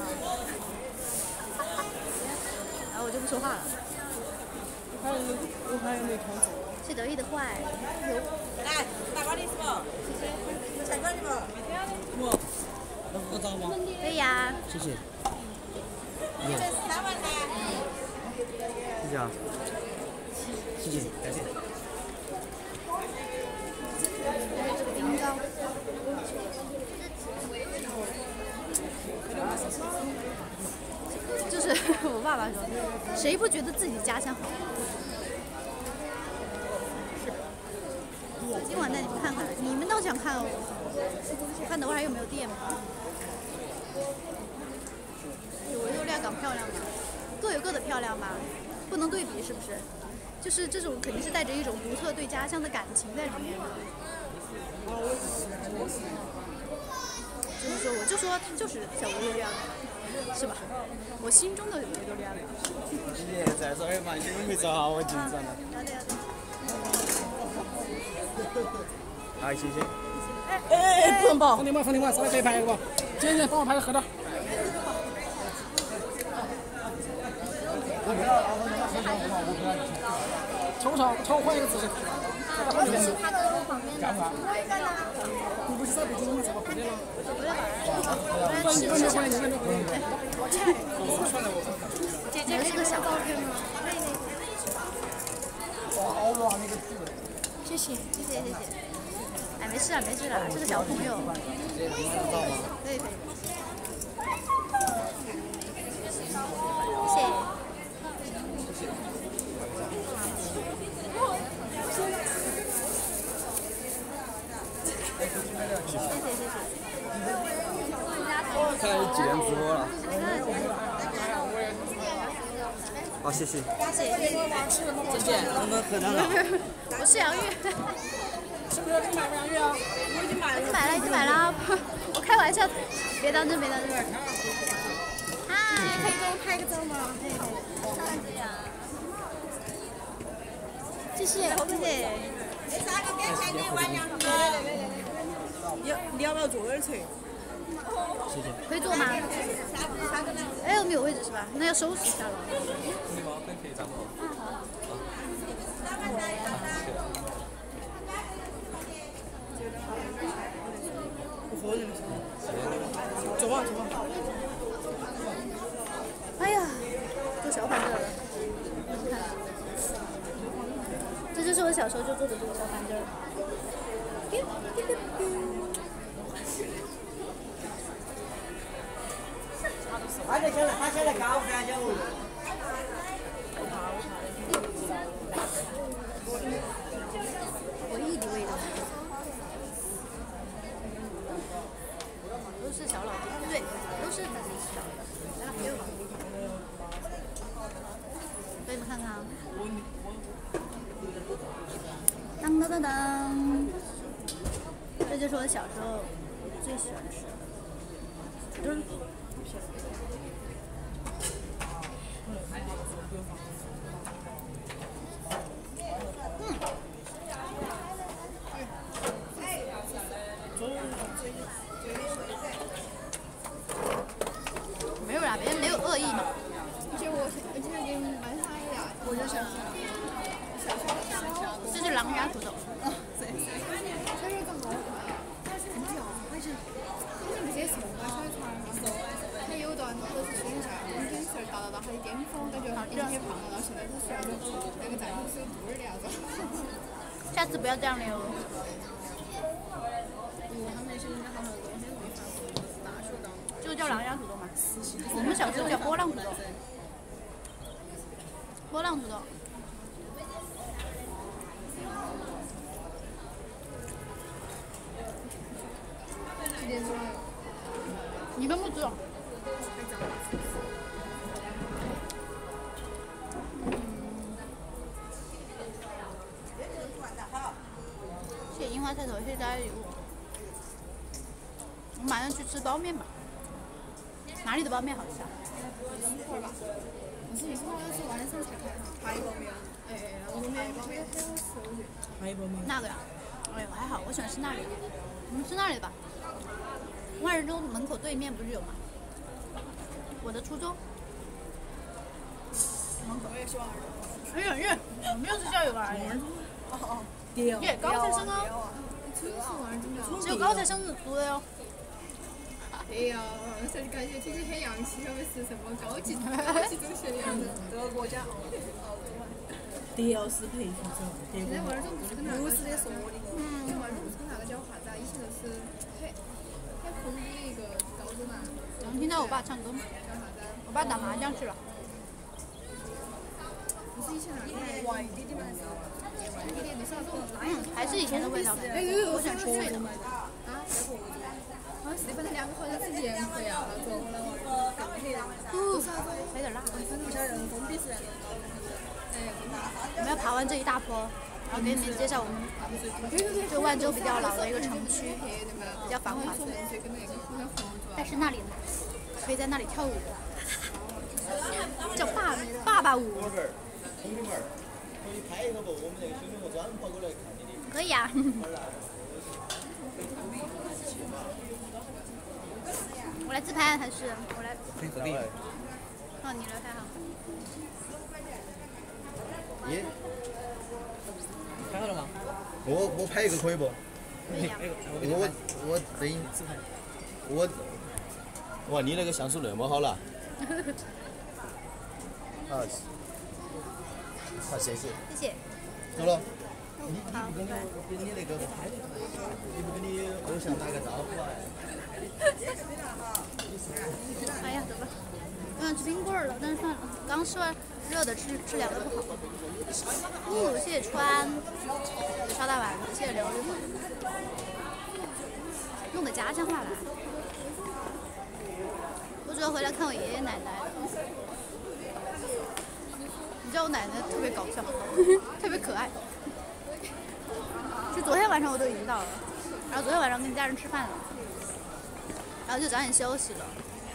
然后我就不说话了。 我还有那桶子。 是得意的坏。 来，大瓜的是不？谢谢。菜瓜的不？ 我，能合照吗？ 对呀。 谢谢。 你们3碗呢？ 谢谢啊。谢谢，感谢。 这个冰糕。就是我爸爸说，谁不觉得自己家乡好？是。今晚带你们看看，你们倒想看哦。我看等会儿还有没有店吗？维多利亚港漂亮吗？各有各的漂亮吧，不能对比是不是？就是这种肯定是带着一种独特对家乡的感情在里面的。就是说，我就说它就是小维多利亚港，是吧？我心中的维多利亚港。 谢谢，在这儿嘛，你们没找好，我紧张了。 要得。 好，谢谢。 不能抱。 放点嘛，上来可以拍一个吧。姐姐，帮我拍个合照。抽换一个姿势。你不是在北京吗？怎么回来了？ 姐姐那个小照片吗？谢谢。哎，没事了，是个小朋友。可以。谢谢。 看来你几连直播了。好，谢谢。 谢谢。 能不能喝两个？ 我吃洋芋。 是不是你买不洋芋啊？ 我已经买了。我开玩笑，别当真。嗨， 可以给我拍个照吗？ 谢谢。 你要不要坐那儿去？ 谢谢。 可以坐吗？哎，我没有位置是吧？那要收拾一下了。 你吗？可以站吗？ 走吧。 哎呀，坐小板凳了。这就是我小时候就坐的这个小板凳。 他现在高山就。 回忆的味道。都是小老弟，对，都是小的。还有吗？给你们看看啊。当，这就是我小时候最喜欢吃的。就是。没有啦，别人没有恶意嘛。 而且我今天给你买啥呀？ 我就想，这是狼牙土豆。 这是个蘑菇，很屌，而且这些是我小船嘛，它有段都是宣下20几岁达到它的巅峰，感觉已经很胖了，到现在都是那个站口是有肚儿的样子。 下次不要这样了哟。 他们那些应该好像东西没法大学当。 这个叫狼牙土豆吗？我们小时候叫波浪土豆。波浪土豆。 几点钟？ 你们不知道。谢谢樱花菜头，谢谢大家礼物。我马上去吃包面吧。哪里的包面好吃啊？ 一会儿吧。不是，好像是晚上才开。 排包面。 哎，我们那边很好吃，我觉得。 排包面。 那个呀？哎呦，还好，我喜欢吃那里的。我们吃那里的吧。万人中门口对面不是有吗？我的初中。 我也喜欢。 很远远，我们又是校友吧？ 哦。 耶，高材生哦。只有高材生读的哟。 哎呀，这感觉听着很洋气，特别是什么高级中学的样子。 德国家。DLC 培训生。 现在娃儿都不是跟那个。 不是的，说的。 娃儿都不是那个叫啥子啊？以前就是很红的一个高中啊。 能听到我爸唱歌吗？ 叫啥子？ 我爸打麻将去了。 不是以前那个外地的嘛？外地的那啥子？ 还是以前的味道。我想吃脆的。 啊？好像是，反正两个好像是盐和呀那种。 有点辣。 不晓得人封闭式。 我们要爬完这一大坡，然后给你们介绍我们就万州比较老的一个城区，比较繁华。但是那里呢，可以在那里跳舞，叫爸爸舞。 兄弟们儿，可以拍一个不？我们这个兄弟们专跑过来看你的。 可以啊。 我来自拍还是我来？ 可以合个影。 哦，你来拍好。 咦，拍好了吗？ 我拍一个可以不？ 可以啊。 我这自拍。 哇，你那个像素那么好了。好，好，谢谢。 谢谢。 走了。 好，拜拜。 跟你那个，你不跟你偶像打个招呼啊？ 哎呀，走吧。我想吃冰棍儿了，但是算了，刚吃完热的吃凉的不好。谢谢川，烧大丸子，谢谢琉璃粉，用的家乡话来。我主要回来看我爷爷奶奶的。你知道我奶奶特别搞笑，特别可爱。其实昨天晚上我都已经到了，然后昨天晚上跟家人吃饭了，然后就早点休息了。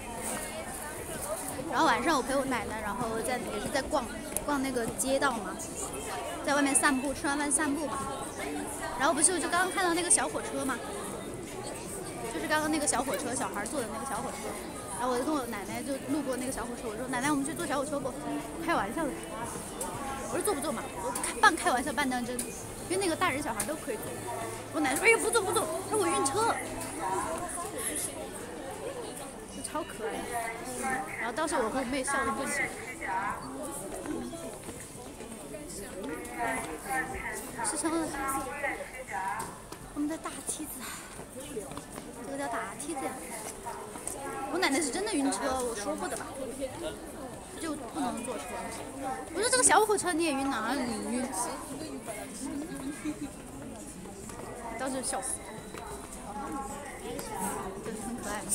然后晚上我陪我奶奶，然后也是在逛那个街道嘛，在外面散步，吃完饭散步嘛。然后不是我就刚刚看到那个小火车嘛，就是刚刚那个小火车，小孩坐的那个小火车。然后我就跟我奶奶就路过那个小火车，我说奶奶我们去坐小火车不？开玩笑的。我说坐不坐嘛？我半开玩笑半当真，因为那个大人小孩都可以坐。我奶奶说哎呀不坐，说我晕车。超可爱，然后当时我和我妹笑得不行。是成了我们的大梯子，这个叫大梯子呀。我奶奶是真的晕车，我说过的吧，就不能坐车。我说这个小火车你也晕哪里晕？当时笑死，真的很可爱。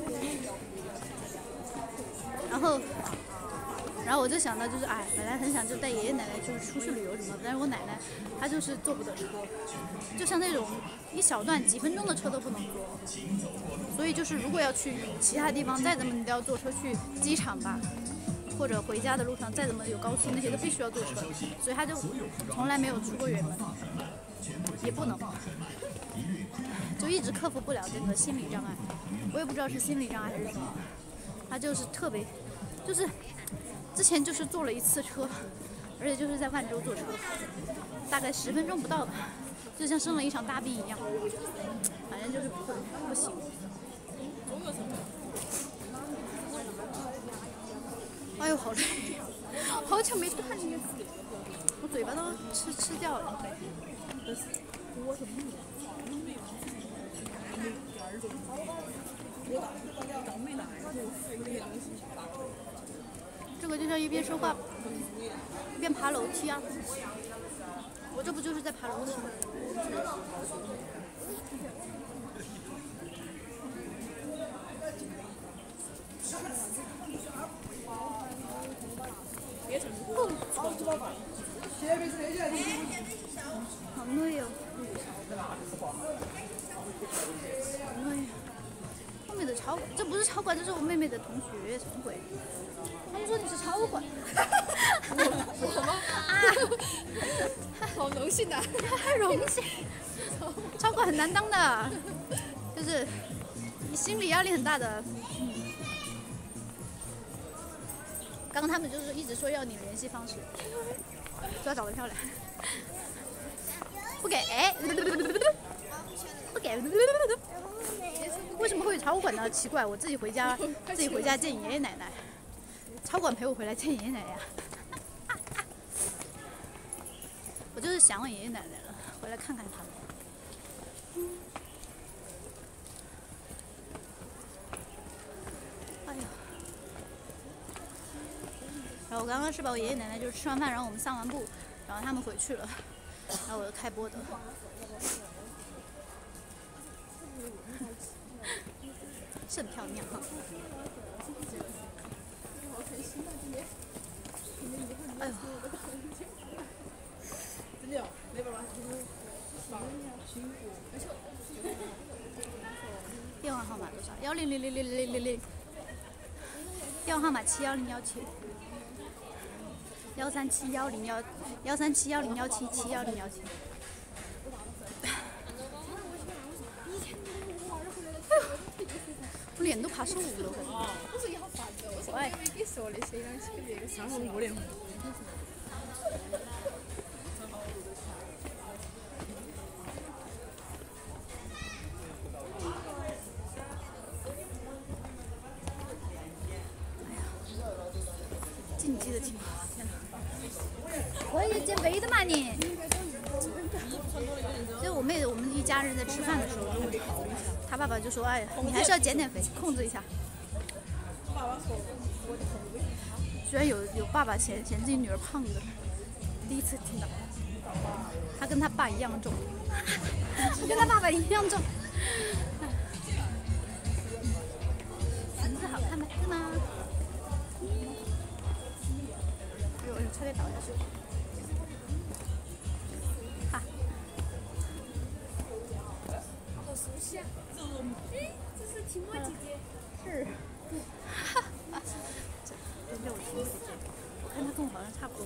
然后我就想到，就是哎，本来很想就带爷爷奶奶就是出去旅游什么的，但是我奶奶她就是坐不得车，就像那种一小段几分钟的车都不能坐，所以就是如果要去其他地方，再怎么你都要坐车去机场吧，或者回家的路上再怎么有高速那些都必须要坐车，所以她就从来没有出过远门，也不能，就一直克服不了这个心理障碍，我也不知道是心理障碍还是什么。他就是特别，就是之前就是坐了一次车，而且就是在万州坐车，大概10分钟不到吧，就像生了一场大病一样，反正就是不行。哎呦，好累，好久没锻炼，我嘴巴都吃掉了。这个就像一边说话一边爬楼梯啊！我这不就是在爬楼梯吗？好累哦！好累。后面的超，这不是超管，这是我妹妹的同学，什么鬼？他们说你是超管。 我吗？啊，好荣幸的， 荣幸。超管很难当的，就是你心理压力很大的。刚刚他们就是一直说要你联系方式，说要长得漂亮，不给，不给。为什么会有超管呢？奇怪，我自己回家见爷爷奶奶，超管陪我回来见爷爷奶奶呀。我就是想我爷爷奶奶了，回来看看他们。哎呀，然后我刚刚是把我爷爷奶奶就是吃完饭，然后我们散完步，然后他们回去了，然后我就开播的。是很漂亮哈。哎呦！电话号码多少？1000000，电话号码71017。1371017711017。 我脸都爬15了。 我说你好烦哦！我说我以为你说那些东西跟这个然后我脸红。 禁忌的情况，天哪！我也减肥的嘛你。所以我妹我们一家人在吃饭的时候，她爸爸就说：“哎，你还是要减点肥，控制一下。”居然有爸爸嫌自己女儿胖的，第一次听到。他跟他爸一样重，跟他爸爸一样重。裙子好看吗？是吗？哎呦，差点倒下去。哈。 好熟悉啊！哎，这是提莫姐姐。 是。哈哈。跟着我提莫姐姐，我看她跟我好像差不多。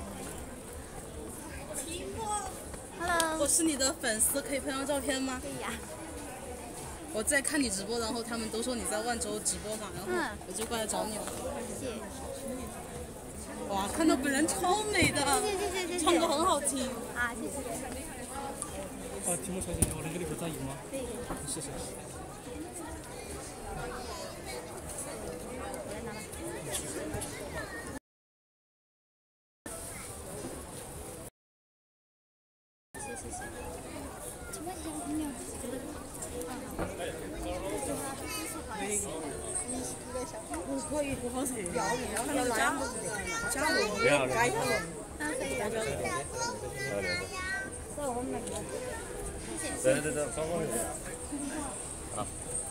提莫。 Hello。 我是你的粉丝，可以拍张照片吗？ 可以呀。 我在看你直播，然后他们都说你在万州直播嘛，然后我就过来找你了。 谢谢。 哇，看到本人超美的， 谢谢， 唱歌很好听。 啊，谢谢。 题目小姐姐，我能给你合张影吗？ 可以。 谢谢。 谢谢。请问一下，你俩觉得？ 我可以，我好想要加入， 不要了。 可以啊。 对，双方有。啊。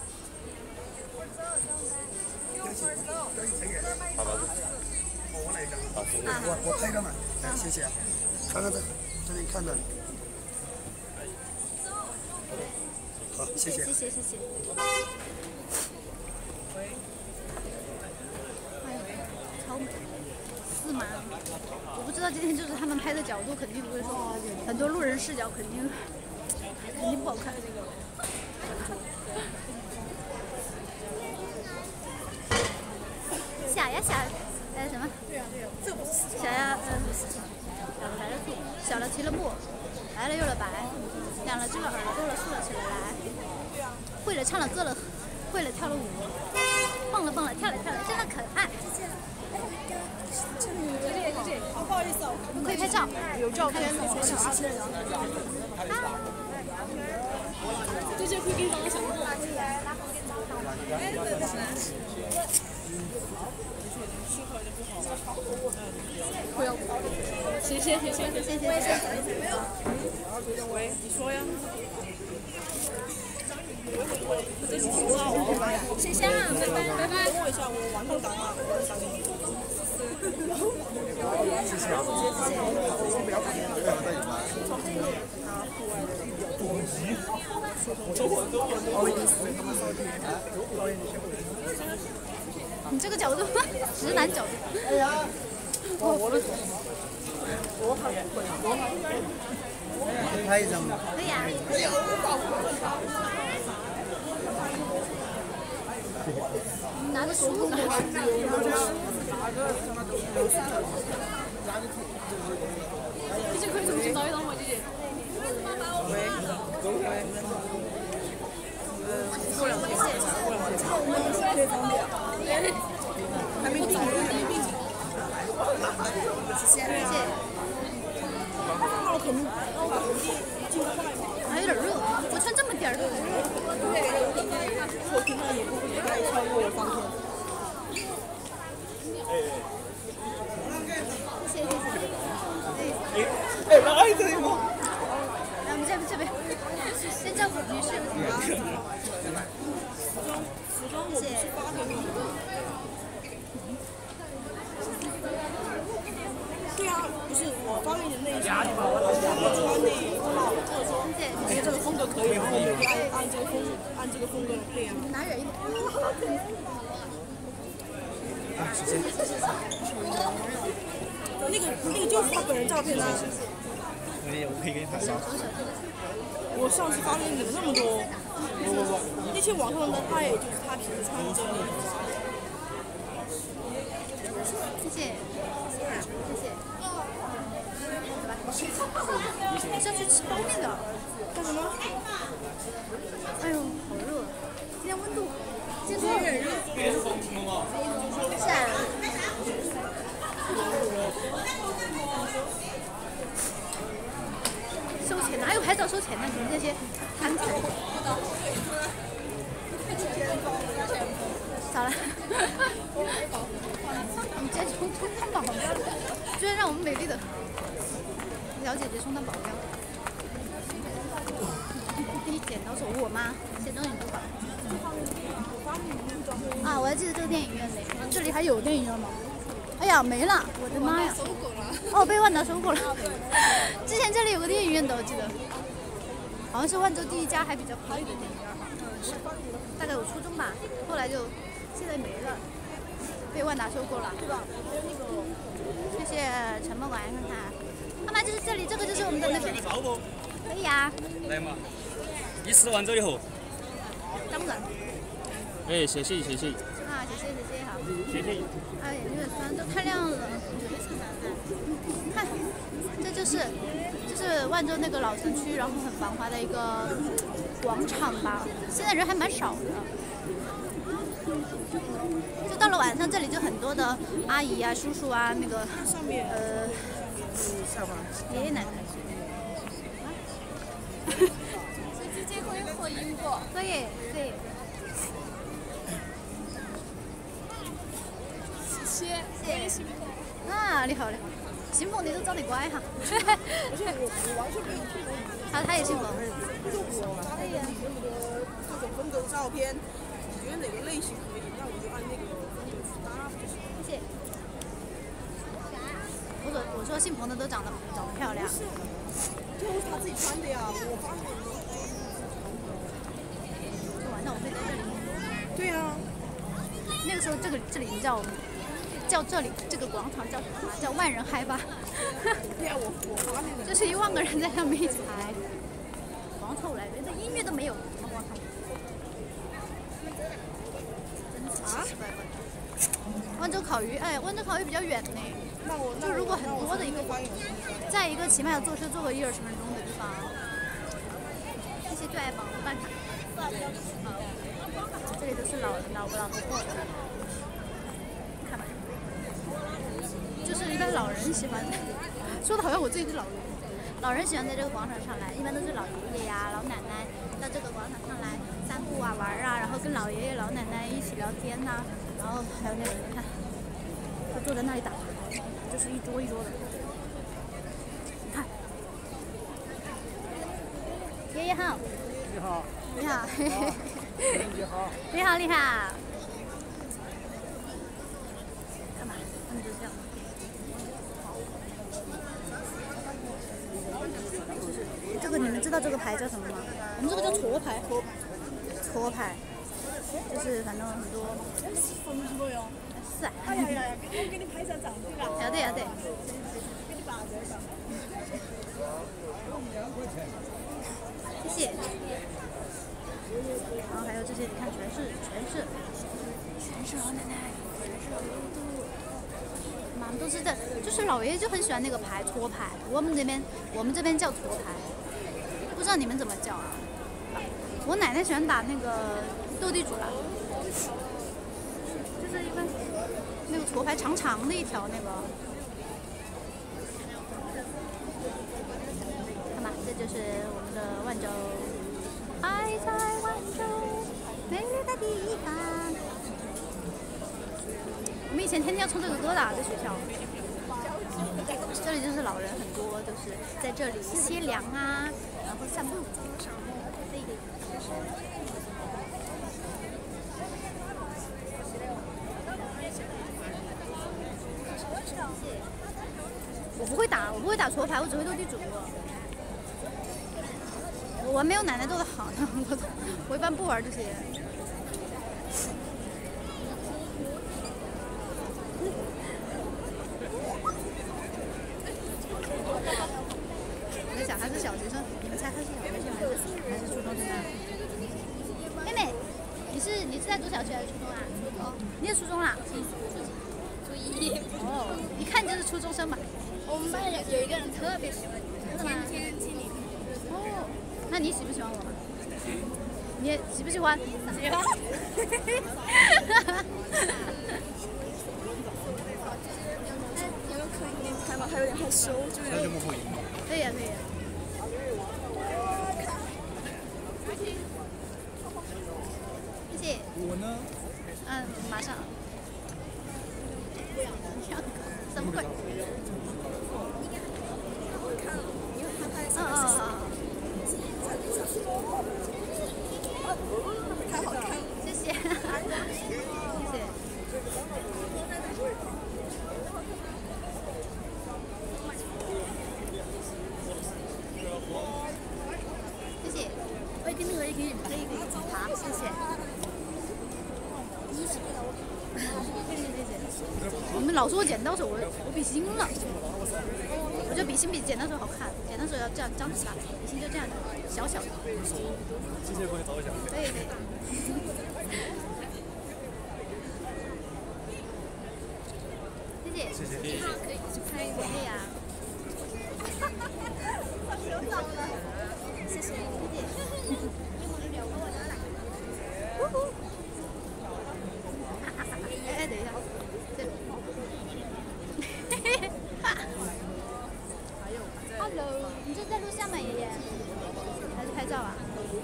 好吧。好，谢谢。 我拍个嘛，谢谢。看看这里看着。好，谢谢。 谢谢。哎呦，超美，4码。我不知道今天就是他们拍的角度，肯定不会说很多路人视角，肯定不好看。什么？小呀，来了兔，小了提了木，来了又了白，养了只了耳朵多了竖了起来，会了唱了歌了，会了跳了舞，蹦了跳了，真的可爱。 不好意思， 我们可以拍照， 有照片的。这就可以给你找个小木。不要，谢谢。喂，你说呀。这是挺好哦。 谢谢啊，拜拜。 等我一下，我完成档案，我再打给你。 谢谢啊。不要拍你这个角度，直男角度。 哎呀，我的。可以拍一张吗？ 可以啊。你拿着梳子。 姐姐可以重新照一张吗？姐姐。 还没找人。 谢谢。 那我肯定尽快嘛。 还有点热，我穿这么点儿。 我平常也不太穿过我方天。 谢谢。 哎，来这里吗？ 来，我们这边，先叫女士。 服装我不是发给你的。对啊，不是我发给你的那一件，我穿那一套特装，觉得这个风格可以，然后我们就按这个风格来配啊。 拿远一点。 谢谢。 那个就是他本人照片啊。 我可以给你拍照。 我上次发现你们那么多，那些网上的他也就是他平时穿着。 谢谢，谢谢。是要去吃包面的。 干什么？ 哎呦，好热！今天温度，今天很热。是啊。收钱哪有拍照收钱的？你们这些贪财。咋了？我们直接充当保镖，居然让我们美丽的小姐姐充当保镖。第一剪刀手我吗？写中影度吧。啊，我还记得这个电影院呢。这里还有电影院吗？哎呀，没了！我的妈呀！哦，被万达收购了。之前这里有个电影院的，我记得，好像是万州第一家还比较好一点的电影院。是，大概我初中吧，后来就现在没了，被万达收购了，对吧？谢谢陈默馆，看看，妈妈就是这里，这个就是我们的那个。可以呀。 来嘛，你吃完这以后。 当然。 哎，谢谢。 啊，谢谢，好。 谢谢。 哎，有点酸，都太亮了。看，这就是万州那个老城区，然后很繁华的一个广场吧。现在人还蛮少的。就到了晚上，这里就很多的阿姨啊、叔叔啊，那个爷爷奶奶。 直接可以合影不？ 可以。 谢谢。 啊，你好。姓冯的都长得乖哈。 而且我完全没有听过。 他也姓冯。 就是我发现你那么多各种风格的照片，你觉得哪个类型可以？那我就按那个风格去搭就行。 谢谢。我说姓冯的都长得漂亮。 这都是他自己穿的呀，我发现。 晚上我会在这里。 对呀。 那个时候这里叫这里这个广场叫什么？叫万人嗨吧。 对呀，我发现的。 就是1万个人在上面一起嗨。广场舞来着，这音乐都没有，什么广场舞？真奇怪。万州烤鱼，哎，万州烤鱼比较远呢。就如果很多的一个，在一个起码要坐车坐个10-20分钟的地方。谢谢最爱房的办卡。这里都是老婆婆。看吧，就是一般老人喜欢，说的好像我自己是老人。老人喜欢在这个广场上来，一般都是老爷爷呀、老奶奶到这个广场上来散步啊、玩啊，然后跟老爷爷、老奶奶一起聊天呐、然后还有那个人看，就坐在那里打牌，就是一桌一桌的。你看，爷爷好。 你好。 你好。 你好。 你好，你好。干嘛？他们就这样。这个你们知道这个牌叫什么吗？我们这个叫矬牌。矬牌，就是反正很多。是啊。 哎呀，我给你拍张照对吧？ 要得。 给你8个。 谢谢。然后还有这些，你看全是老奶奶，全是老嘟嘟。妈们都是就是老爷爷就很喜欢那个牌，搓牌。我们这边叫搓牌，不知道你们怎么叫啊？我奶奶喜欢打那个斗地主啦，就是一般那个搓牌长长的一条那个。看吧，这就是我们的万州。爱在万州，美丽的地方。我们以前天天要唱这个歌的，在学校。这里就是老人很多，就是在这里歇凉啊，然后散步。我不会打搓牌，我只会斗地主。我没有奶奶做的好，我一般不玩这些。 学生？你们猜他是小学生还是初中生啊？妹妹，你是在读小学还是初中啊？初中。你也初中啦？初一。哦，一看你就是初中生吧？我们班有一个人特别喜欢你，真的吗？天气你。哦，那你喜不喜欢我？你也喜不喜欢？喜欢。 有没有可以给你拍吗？还有点害羞，就是有点不会。 可以啊，可以啊。谢谢。 我呢？ 嗯，马上。怎么会？ 太好看了。 谢谢。谢谢。谢谢。我也跟你可以。好，谢谢。谢谢。你们老说我剪刀手，我比心了。我觉得比心比剪刀手好看，剪刀手要这样张起来，比心就这样小小的。 谢谢帮你找一下。 可以。谢谢。可以可以啊。谢谢。哎，等一下，Hello， 你这在录像吗，爷爷？还是拍照啊？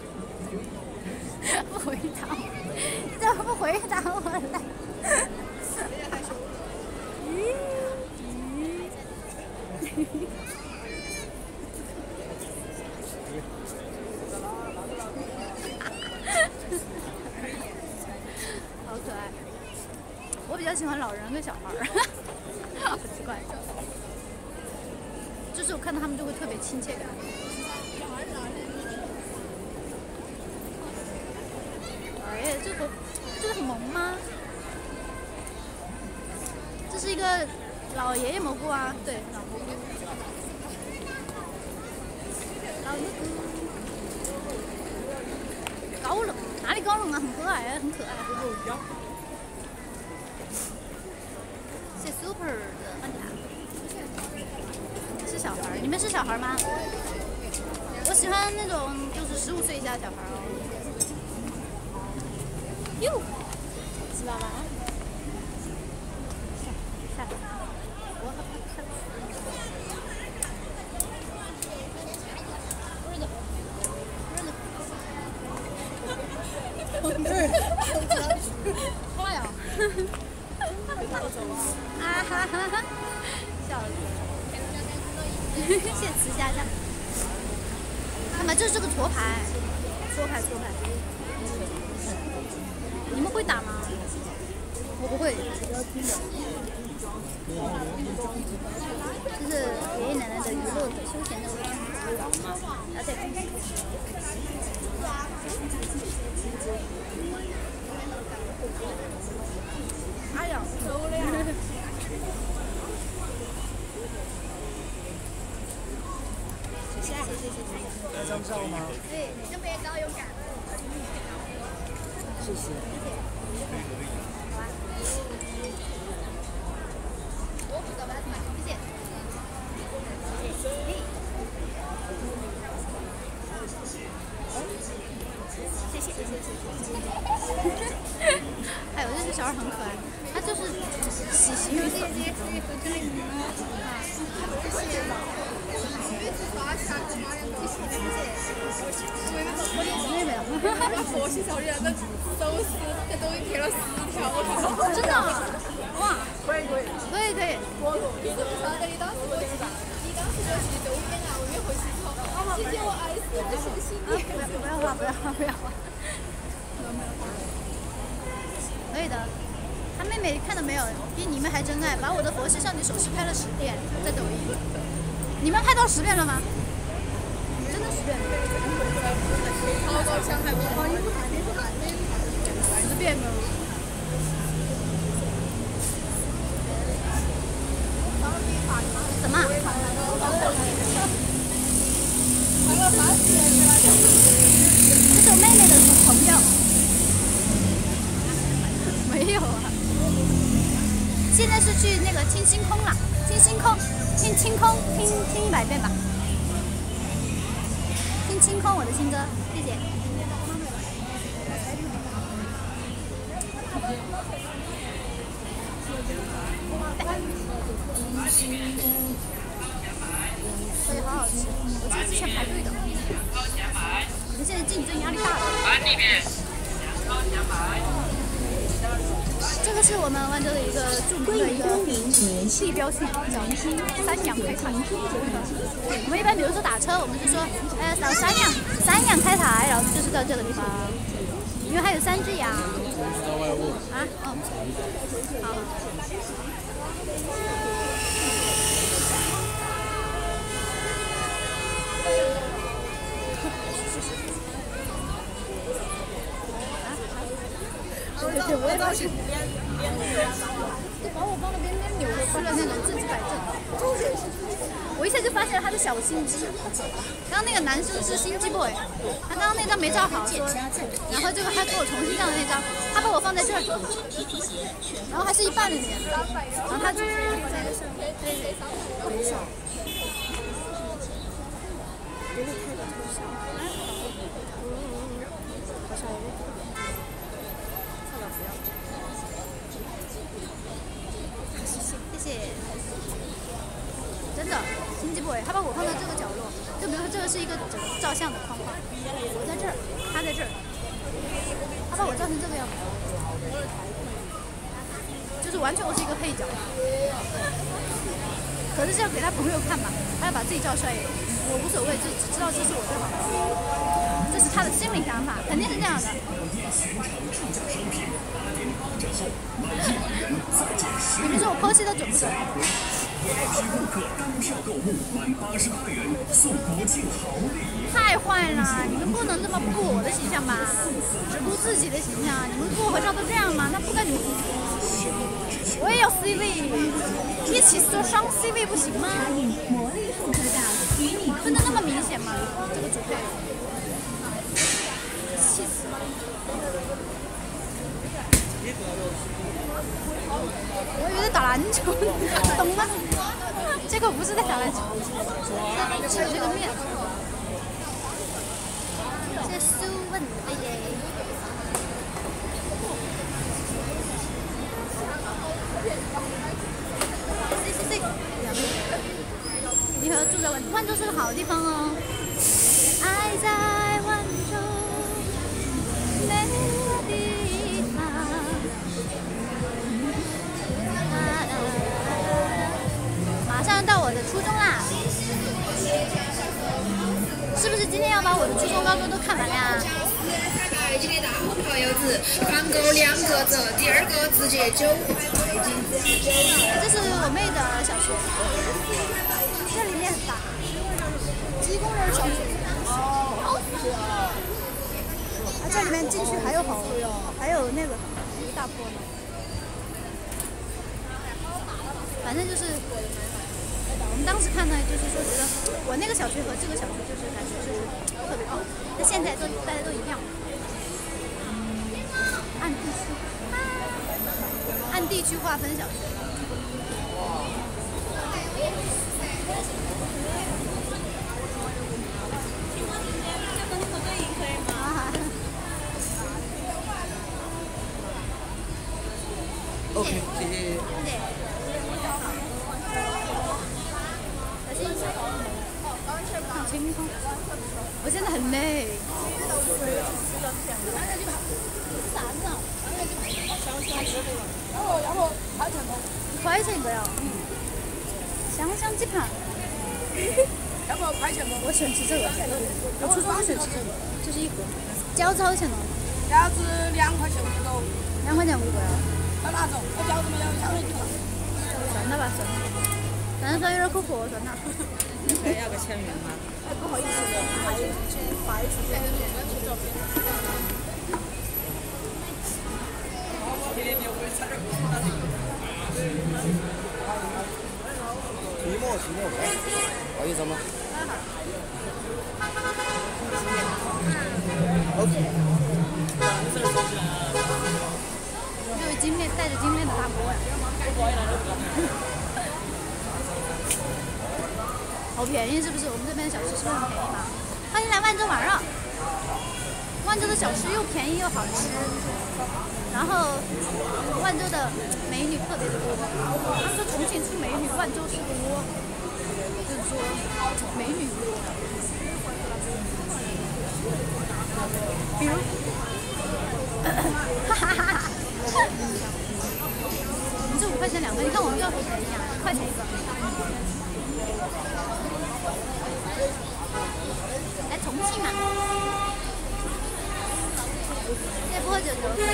不回答我，你怎么不回答我来？好可爱。我比较喜欢老人跟小孩儿，好奇怪。就是我看到他们就会特别亲切感。哎，这个很萌吗？这是一个老爷爷蘑菇啊，对，老蘑菇。老蘑菇。高冷？哪里高冷啊？很和蔼，很可爱。谢 Super 的安塔。是小孩，你们是小孩吗？我喜欢那种就是15岁以下的小孩哦。哟，知道吧？下，我好看。花呀！啊哈哈哈！笑死！谢谢慈虾虾。看吧，这是个搓牌，搓牌。你们会打吗？我不会。这是爷爷奶奶的娱乐的休闲的位置。啊对。哎呀，走了呀！谢谢。 拍张照吗？ 对，这边高勇敢。 谢谢。 好啊。我不走吧，谢谢。哎呦，这个小孩很可爱，他就是喜形于色。妹妹， 佛系小人的手撕在抖音贴了10条，我靠！ 真的？哇！可以。 你怎么晓得？你当时就去周边啊，我约会系统，姐姐我爱死了，谢谢你。 不要画。可以的。他妹妹看到没有？比你们还真爱，把我的佛系少女手势拍了10遍，在抖音。你们拍到10遍了吗？真的10遍了。 好高强还不好，你不看 10遍了。什么？ 这是我妹妹的朋友。没有啊。现在是去那个听星空了，听星空，听清空，听100遍吧。听清空，我的新歌，谢谢。所以好好吃，我记得之前排队的。我们现在竞争压力大了。这个是我们万州的一个著名的一个地标性，叫三阳开台。我们一般比如说打车，我们就说，扫三阳开台，然后就是到这个地方，因为还有3只羊。啊，哦，好。对，我也发现，就把我放到边扭了，去了那个自己摆正。我一下就发现了他的小心机。刚刚那个男生是心机 boy， 他刚刚那张没照好，说，然后结果他给我重新照的那张，他把我放在这儿，然后还是一半的脸，然后他就很少。谢谢，真的，心机 boy， 他把我放到这个角落，就比如说这个是一个整个照相的框框，我在这儿，他在这儿，他把我照成这个样子，就是完全我是一个配角。可是是要给他朋友看嘛，他要把自己照帅一点，我无所谓，就只知道这是我就好了，这是他的心理想法，肯定是这样的。你们说我剖析的准不准？太坏了！你们不能这么不顾我的形象吧？只顾自己的形象，你们给我合照都这样吗？那不该你们。我也有 CV， 一起做双 CV 不行吗？不能那么明显吗？这个主配，气死了！我以为在打篮球，懂吗？结果不是在打篮球，在吃这个面。这苏问的耶。你和住在万州是个好地方哦。爱在万州，美的地方。马上到我的初中啦，是不是今天要把我的初中、高中都看完呀？ 今天大红袍柚子，团购2个折，第2个直接9块。 这是我妹的小学，这里面很大，鸡公人小学。哦。啊，这里面进去还有还有那个一大坡呢。反正就是我们当时看呢，就是说觉得我那个小学和这个小学就是感觉就是特别好，那现在大家都一样。按地区划分小学。 OK， 谢谢。 看清空，我现在很累。快钱不要，香香鸡排。 要不快钱不？ 我喜欢吃这个，我初中就喜欢吃这个，这是一盒。饺子多少钱呢？ 饺子2块钱5个。 2块钱5个呀？ 要哪种？我饺子没有香味鸡排。 算了吧，算了。但是说有点口渴，算了。 还要个签名吗？ 不好意思，发一次照片。 期末，好意思吗？ 就是金链带着金链的大锅呀，好便宜是不是？我们这边的小吃是不是很便宜吗？欢迎来万州玩啊！万州的小吃又便宜又好吃，然后万州的美女特别的多。他们说重庆出美女，万州是个窝，就是说美女多。比如，哈哈哈哈！你这5块钱2个，你看我们这多便宜啊，1块钱1个。来重庆嘛，现在不喝酒就可以。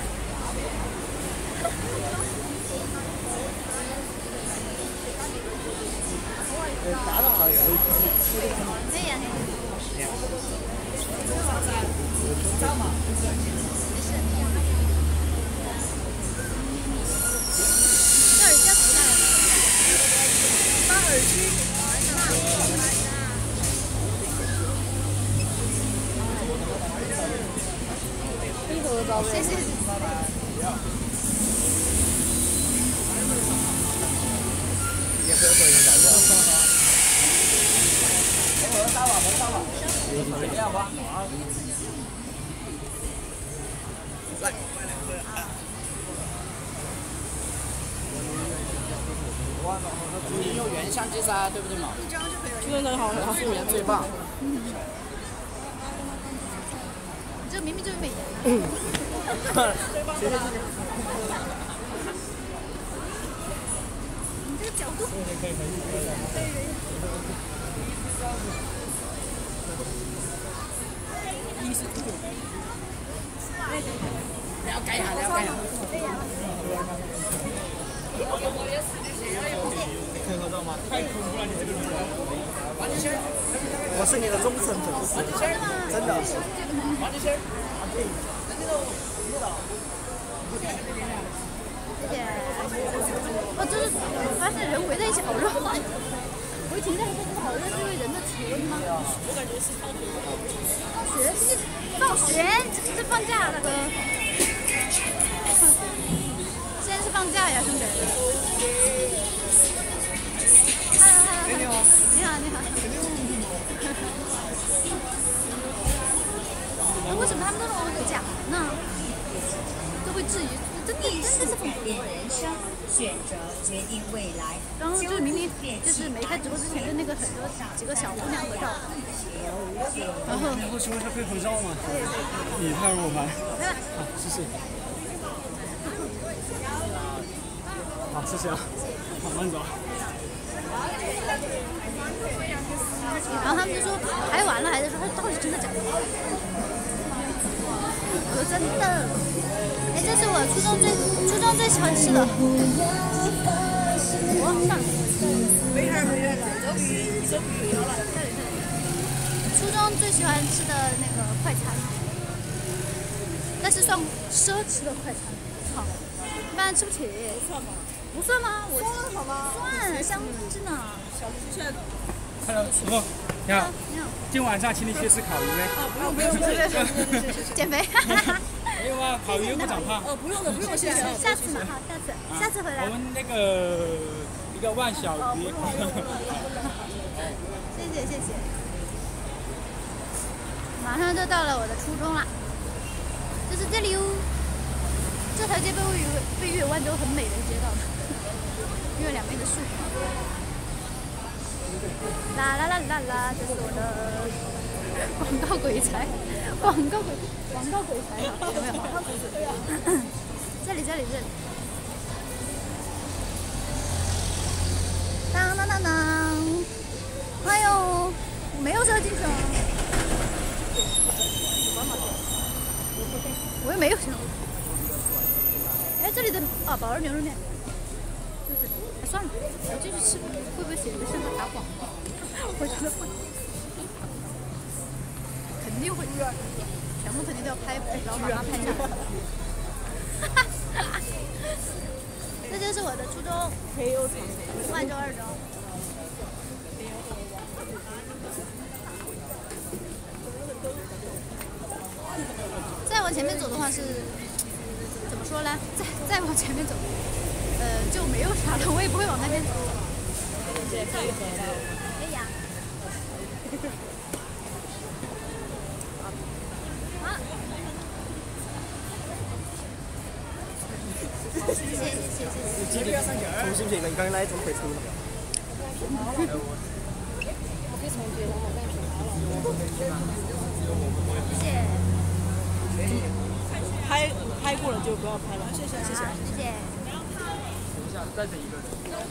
打的好， 可以呀，这耳机要怎么样？ 发耳机。 谢谢。 也不要说人家搞我打吧，这样吧。来。你有原相机噻，对不对嘛？ 这个很好， 它素颜最棒。 这明明就是美颜。你这个角度。 了解一下，了解一下。看得到吗？太恐怖了，你这个人。我是你的忠诚粉丝，真的。 谢谢。哦，就是我发现人围在一起好热。我一停下来说这么好热，是因为人的体温吗？ 我感觉是放学，这放假，大哥。现在是放假呀，兄弟。Hello， 你好。你好，你好。为什么他们都说我是假的呢？都会质疑，真的是疯狂。 选择决定未来。 然后就是明明就是没开直播之前跟那个几个小姑娘合照，然后你不说是可以合照吗？ 对， 你拍我拍。 来吧。 好，谢谢。好，谢谢啊。好，慢走。 然后他们就说拍完了，还是说他到底真的假的？我说真的。哎，这是我初中最喜欢吃的。初中最喜欢吃的那个快餐，但是算奢侈的快餐，好，一般吃不起。不算吗？我算好吗？算，香真的。 小现在。 Hello， 师傅，你好。 你好。 今晚上请你去吃烤鱼呗。 不用， 减肥。 没有啊，烤鱼又不长胖。 不用了，谢谢。 下次嘛，好，下次回来。 我们那个一个万小鱼。 谢谢。马上就到了我的初中了，就是这里哦。这条街被誉为万州很美的街道，因为两边的树。啦啦啦啦啦，这是我的广告鬼才，广告鬼才啊，有没有？这里。当当当当，哎呦，没有射进去啊！我也没有射。哎，这里的宝儿牛肉面，就这里。算了，我继续吃，会不会显得像在打广告？我觉得会，肯定会，全部肯定都要拍，然后把它拍下来。这就是我的初中，万州2中。 往前面走的话是怎么说呢？再往前面走，就没有啥了，我也不会往那边走。 姐可以喝到。 可以呀。谢谢。 重新评论刚才怎么回抽了？ 谢谢。 拍过了就不要拍了，谢谢。 谢谢。 再整一个。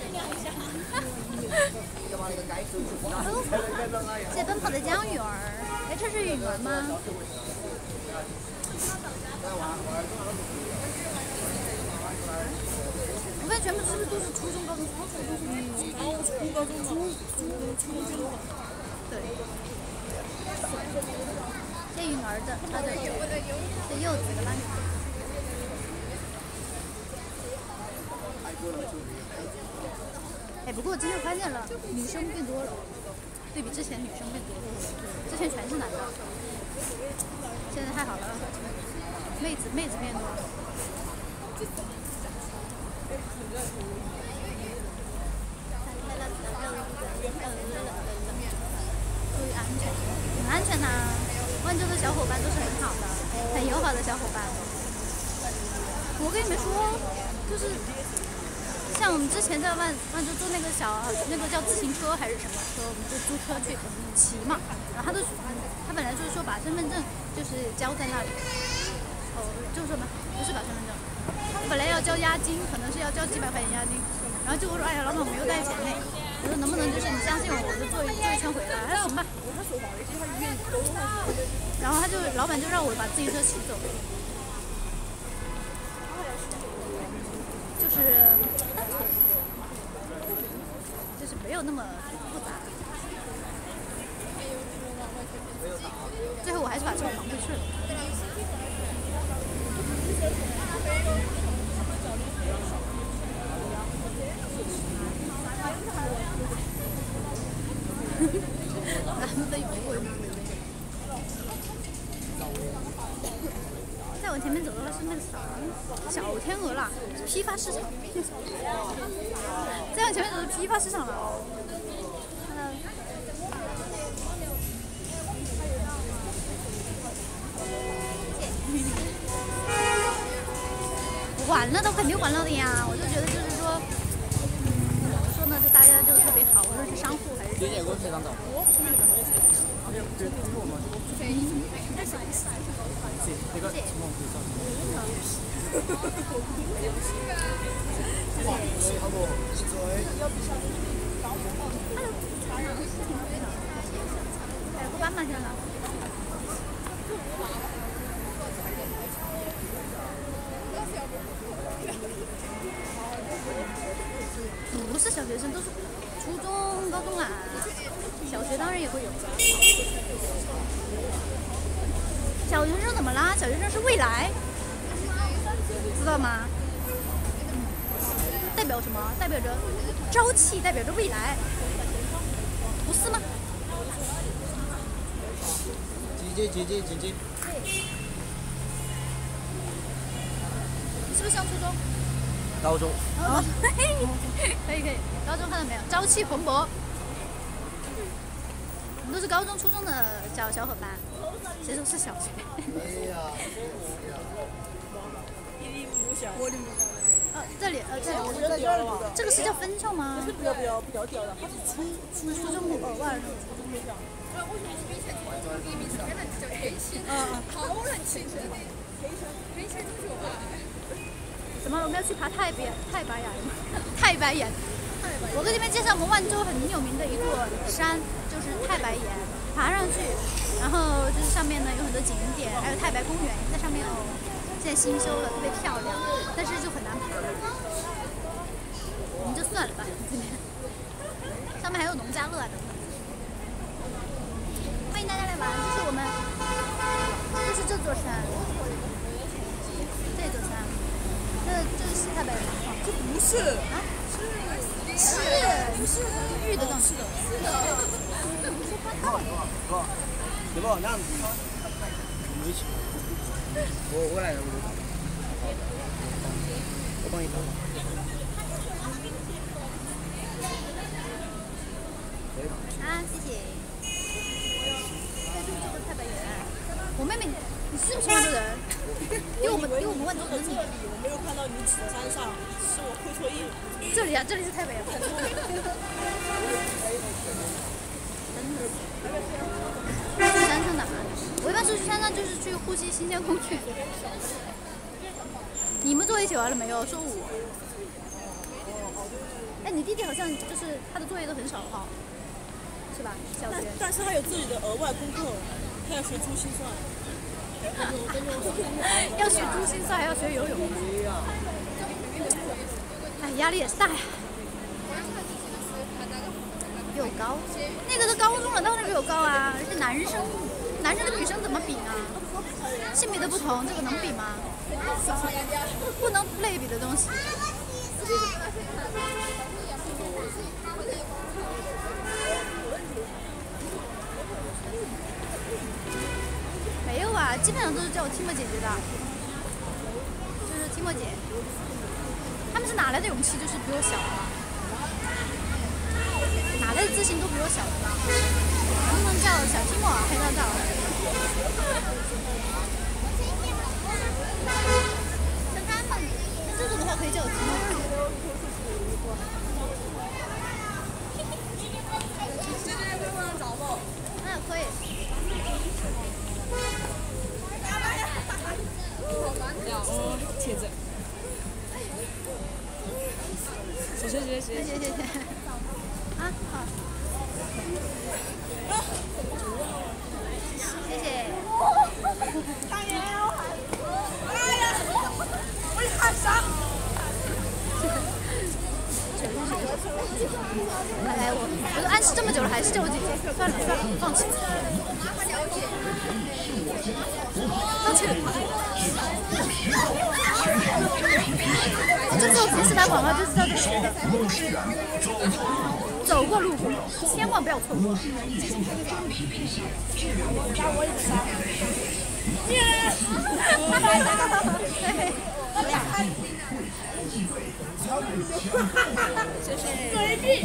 谢谢奔跑的江雨儿。哎，这是允儿吗？我发现全部是不是都是初中、高中？ 高中嘛， 对。谢允儿的，谢柚子的吧。哎，不过我今天发现了，女生变多了，对比之前女生变多了，之前全是男的，现在太好了，妹子变多了。注意安全，很安全呐。万州的小伙伴都是很好的，很友好的小伙伴。我跟你们说，就是像我们之前在万州坐那个叫自行车还是什么车，我们就租车去骑嘛。然后他本来就是说把身份证就是交在那里，就是什么不是把身份证，本来要交押金，可能是要交几百块钱押金。然后就我说，哎呀，老板我没有带钱呢。我说能不能就是你相信我，我就坐一圈回来。他说行吧。然后老板就让我把自行车骑走，就是没有那么复杂。最后我还是把车还回去了。再往前面走的话是那个小天鹅啦，批发市场。再往前面走是批发市场了。完了都肯定完了的呀，我就觉得就是说，怎么说呢，就大家就特别好，无论是商户还是。 姐姐给我拍张照。那个请我拍不搬嘛，现在。不是小学生，都是初中、高中啦。小学当然也会有。小学生怎么啦？小学生是未来，知道吗？代表什么？代表着朝气，代表着未来，不是吗？ 姐。 你是不是上初中？ 高中。 哦，可以，高中看到没有？朝气蓬勃。我们都是高中、初中的小伙伴，谁说是小学？这里，这个是叫分校吗？ 比较屌的，它是初中部，外人初中部。 什么？我们要去爬太白岩。我给你们介绍我们万州很有名的一座山，就是太白岩。爬上去，然后就是上面呢有很多景点，还有太白公园在上面哦。现在新修了，特别漂亮，但是就很难爬。我们就算了吧，今天。上面还有农家乐啊等等。欢迎大家来玩，这是我们，就是这座山，这座山，这是西太白岩吗？ 这不是啊？是玉的东西。 对不？那样子。 没钱。 我来了，我帮你倒。 啊，谢谢。在住这个太白园。我妹妹，你是不是万州人？比我们万州人近。 我没有看到你指山上，是我会错意了。 这里啊，这里是太北了。去山上哪？我一般是去山上，就是去呼吸新鲜空气。你们作业写完了没有？周五。哎，你弟弟好像就是他的作业都很少哈，是吧？小学。 但是他有自己的额外功课，他要学珠心算。 要学珠心算，还要学游泳。哎，压力也是大呀。比我高，那个都高中了，当然比我高啊！是男生跟女生怎么比呢？性别的不同，这个能比吗？不能类比的东西。没有啊，基本上都是叫我提莫姐姐的，就是提莫姐。他们是哪来的勇气？就是比我小啊。哪来的自信都比我小的呢？能不能叫小提莫拍张照？像他们这种的话，可以叫我提莫。嗯，可以。 铁子。 谢谢。啊，好。谢谢。 大爷，哎呀，我也喊啥？ 来，我都暗示这么久了，还是叫我姐姐。算了，放弃。这次我平时打广告就是叫这个，走过路过，千万不要错过。 做一句，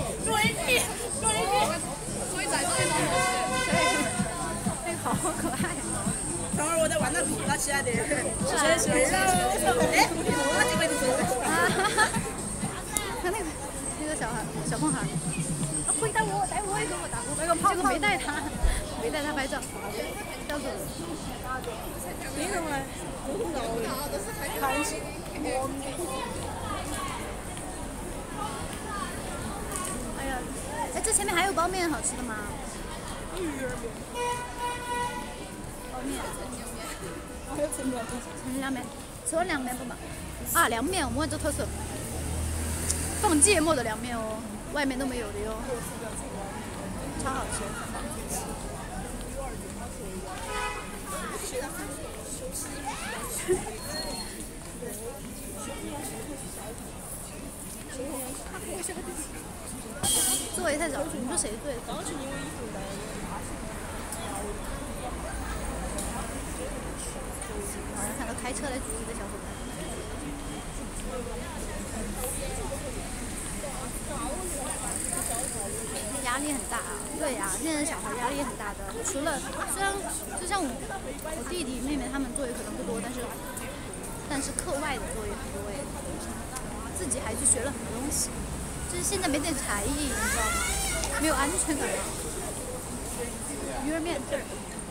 那个好可爱。 等会儿我再玩到皮了起来的。谢。哎，我这个就是。 看那个小胖孩，会带我也跟我打过，那个胖子没带他拍照，叫走了。 你怎么来？ 哎呀，哎，这前面还有包面好吃的吗？包面。陈凉面，吃碗凉面不嘛？啊，凉面，我们万州特色，放芥末的凉面哦，外面都没有的哟，超好吃。座位太少了，你说谁对？好像看到开车来组织的小伙伴。压力很大啊，对呀，现在小孩压力很大的。除了虽然就像我弟弟妹妹他们作业可能不多，但是课外的作业很多耶，自己还去学了很多东西，就是现在没点才艺，你知道吗？没有安全感了。鱼儿面这儿，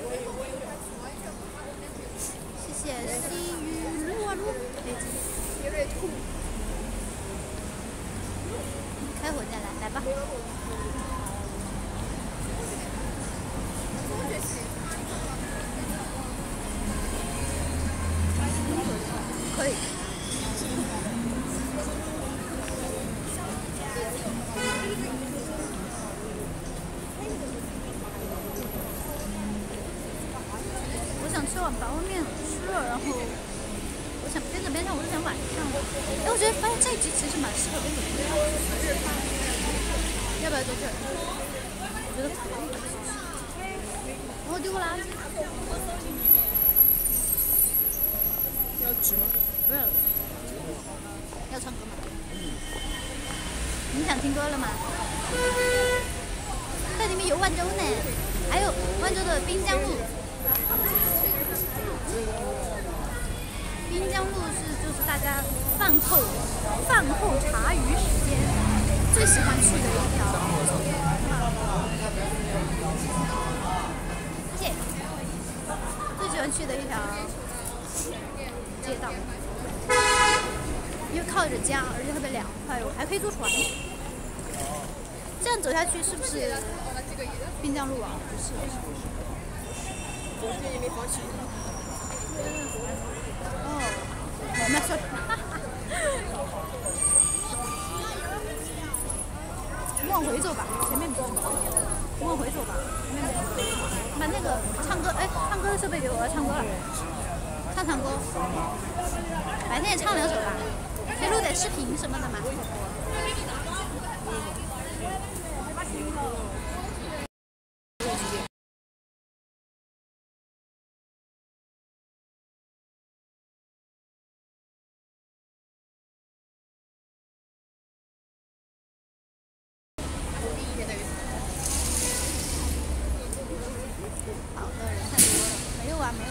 谢谢西鱼撸啊撸，开火再来吧。可以。我想吃碗薄面吃了，然后我想边上，我就想晚上。哎，我觉得发现这一集其实蛮适合跟你们聊。要不要在这儿？我觉得可以。然后丢个垃圾。 纸吗？ 不是，要唱歌吗？你想听歌了吗？在里面有万州呢，还有万州的滨江路。滨江路就是大家饭后茶余时间最喜欢去的一条，最喜欢去的一条街道，因为靠着江，而且特别凉快，还可以坐船。这样走下去是不是滨江路啊？不是。 中间也没放弃。 哦，我们说，往回走吧，前面不用。往回走吧，前面不用。把那个唱歌，哎，唱歌的设备给我，要唱歌了，唱歌。白天也唱2首吧，可以录点视频什么的嘛。好的人太多了，没有啊。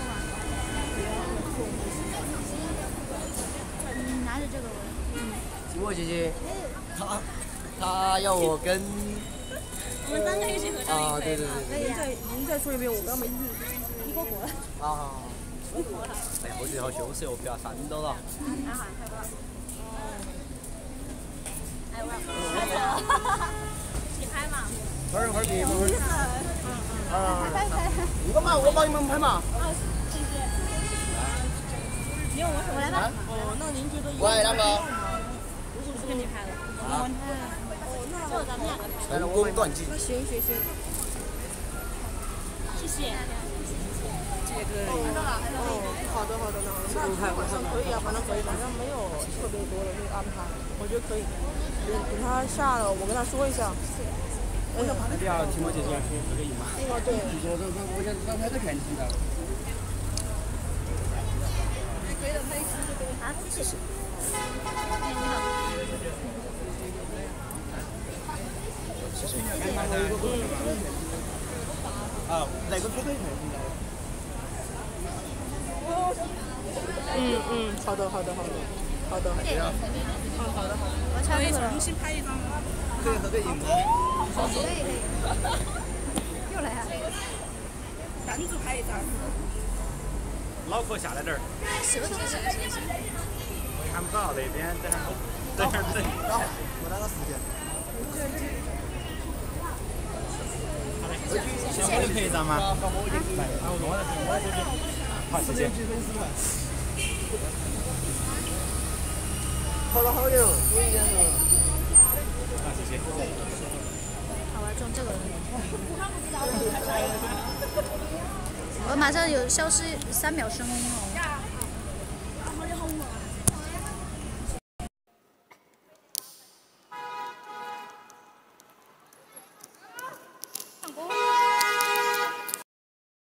你拿着这个我。 我姐姐，她要我跟。 我们3个一起合照。 啊，对。 您再说一遍，我刚没听。 一锅火。 啊。哎呀，我这条休息我不要3刀了。 还好，太棒了。哎，我要。你拍嘛？ 会儿给你们会儿。 拍。 你干嘛？我帮你们拍嘛。 谢谢。我来吧。 哦，那您觉得？ 喂，那个。 我是不是跟你拍了？ 啊。 就咱们2个。 成功断机。 行。 谢谢。 好的，那晚上可以啊，反正可以，晚上没有特别多的那个安排，我觉得可以。等他下了，我跟他说一下。 你要听我姐姐说可以吗？ 哦，对。 你说我想拍个全景的。 好，谢谢。 啊，那个可以拍。 好的。好的。 我唱这个了。 重新拍一张。 可以合个影吗？ 可以。又来啊！ 单独拍一张。 脑壳下来点儿。 舌头。 看不到那边，等会儿。 我那个时间。 先我给拍一张吗？好，谢谢。 跑了好久，我一点钟。 啊，谢谢。 好，我要种这个。我马上有消失3秒声音哦。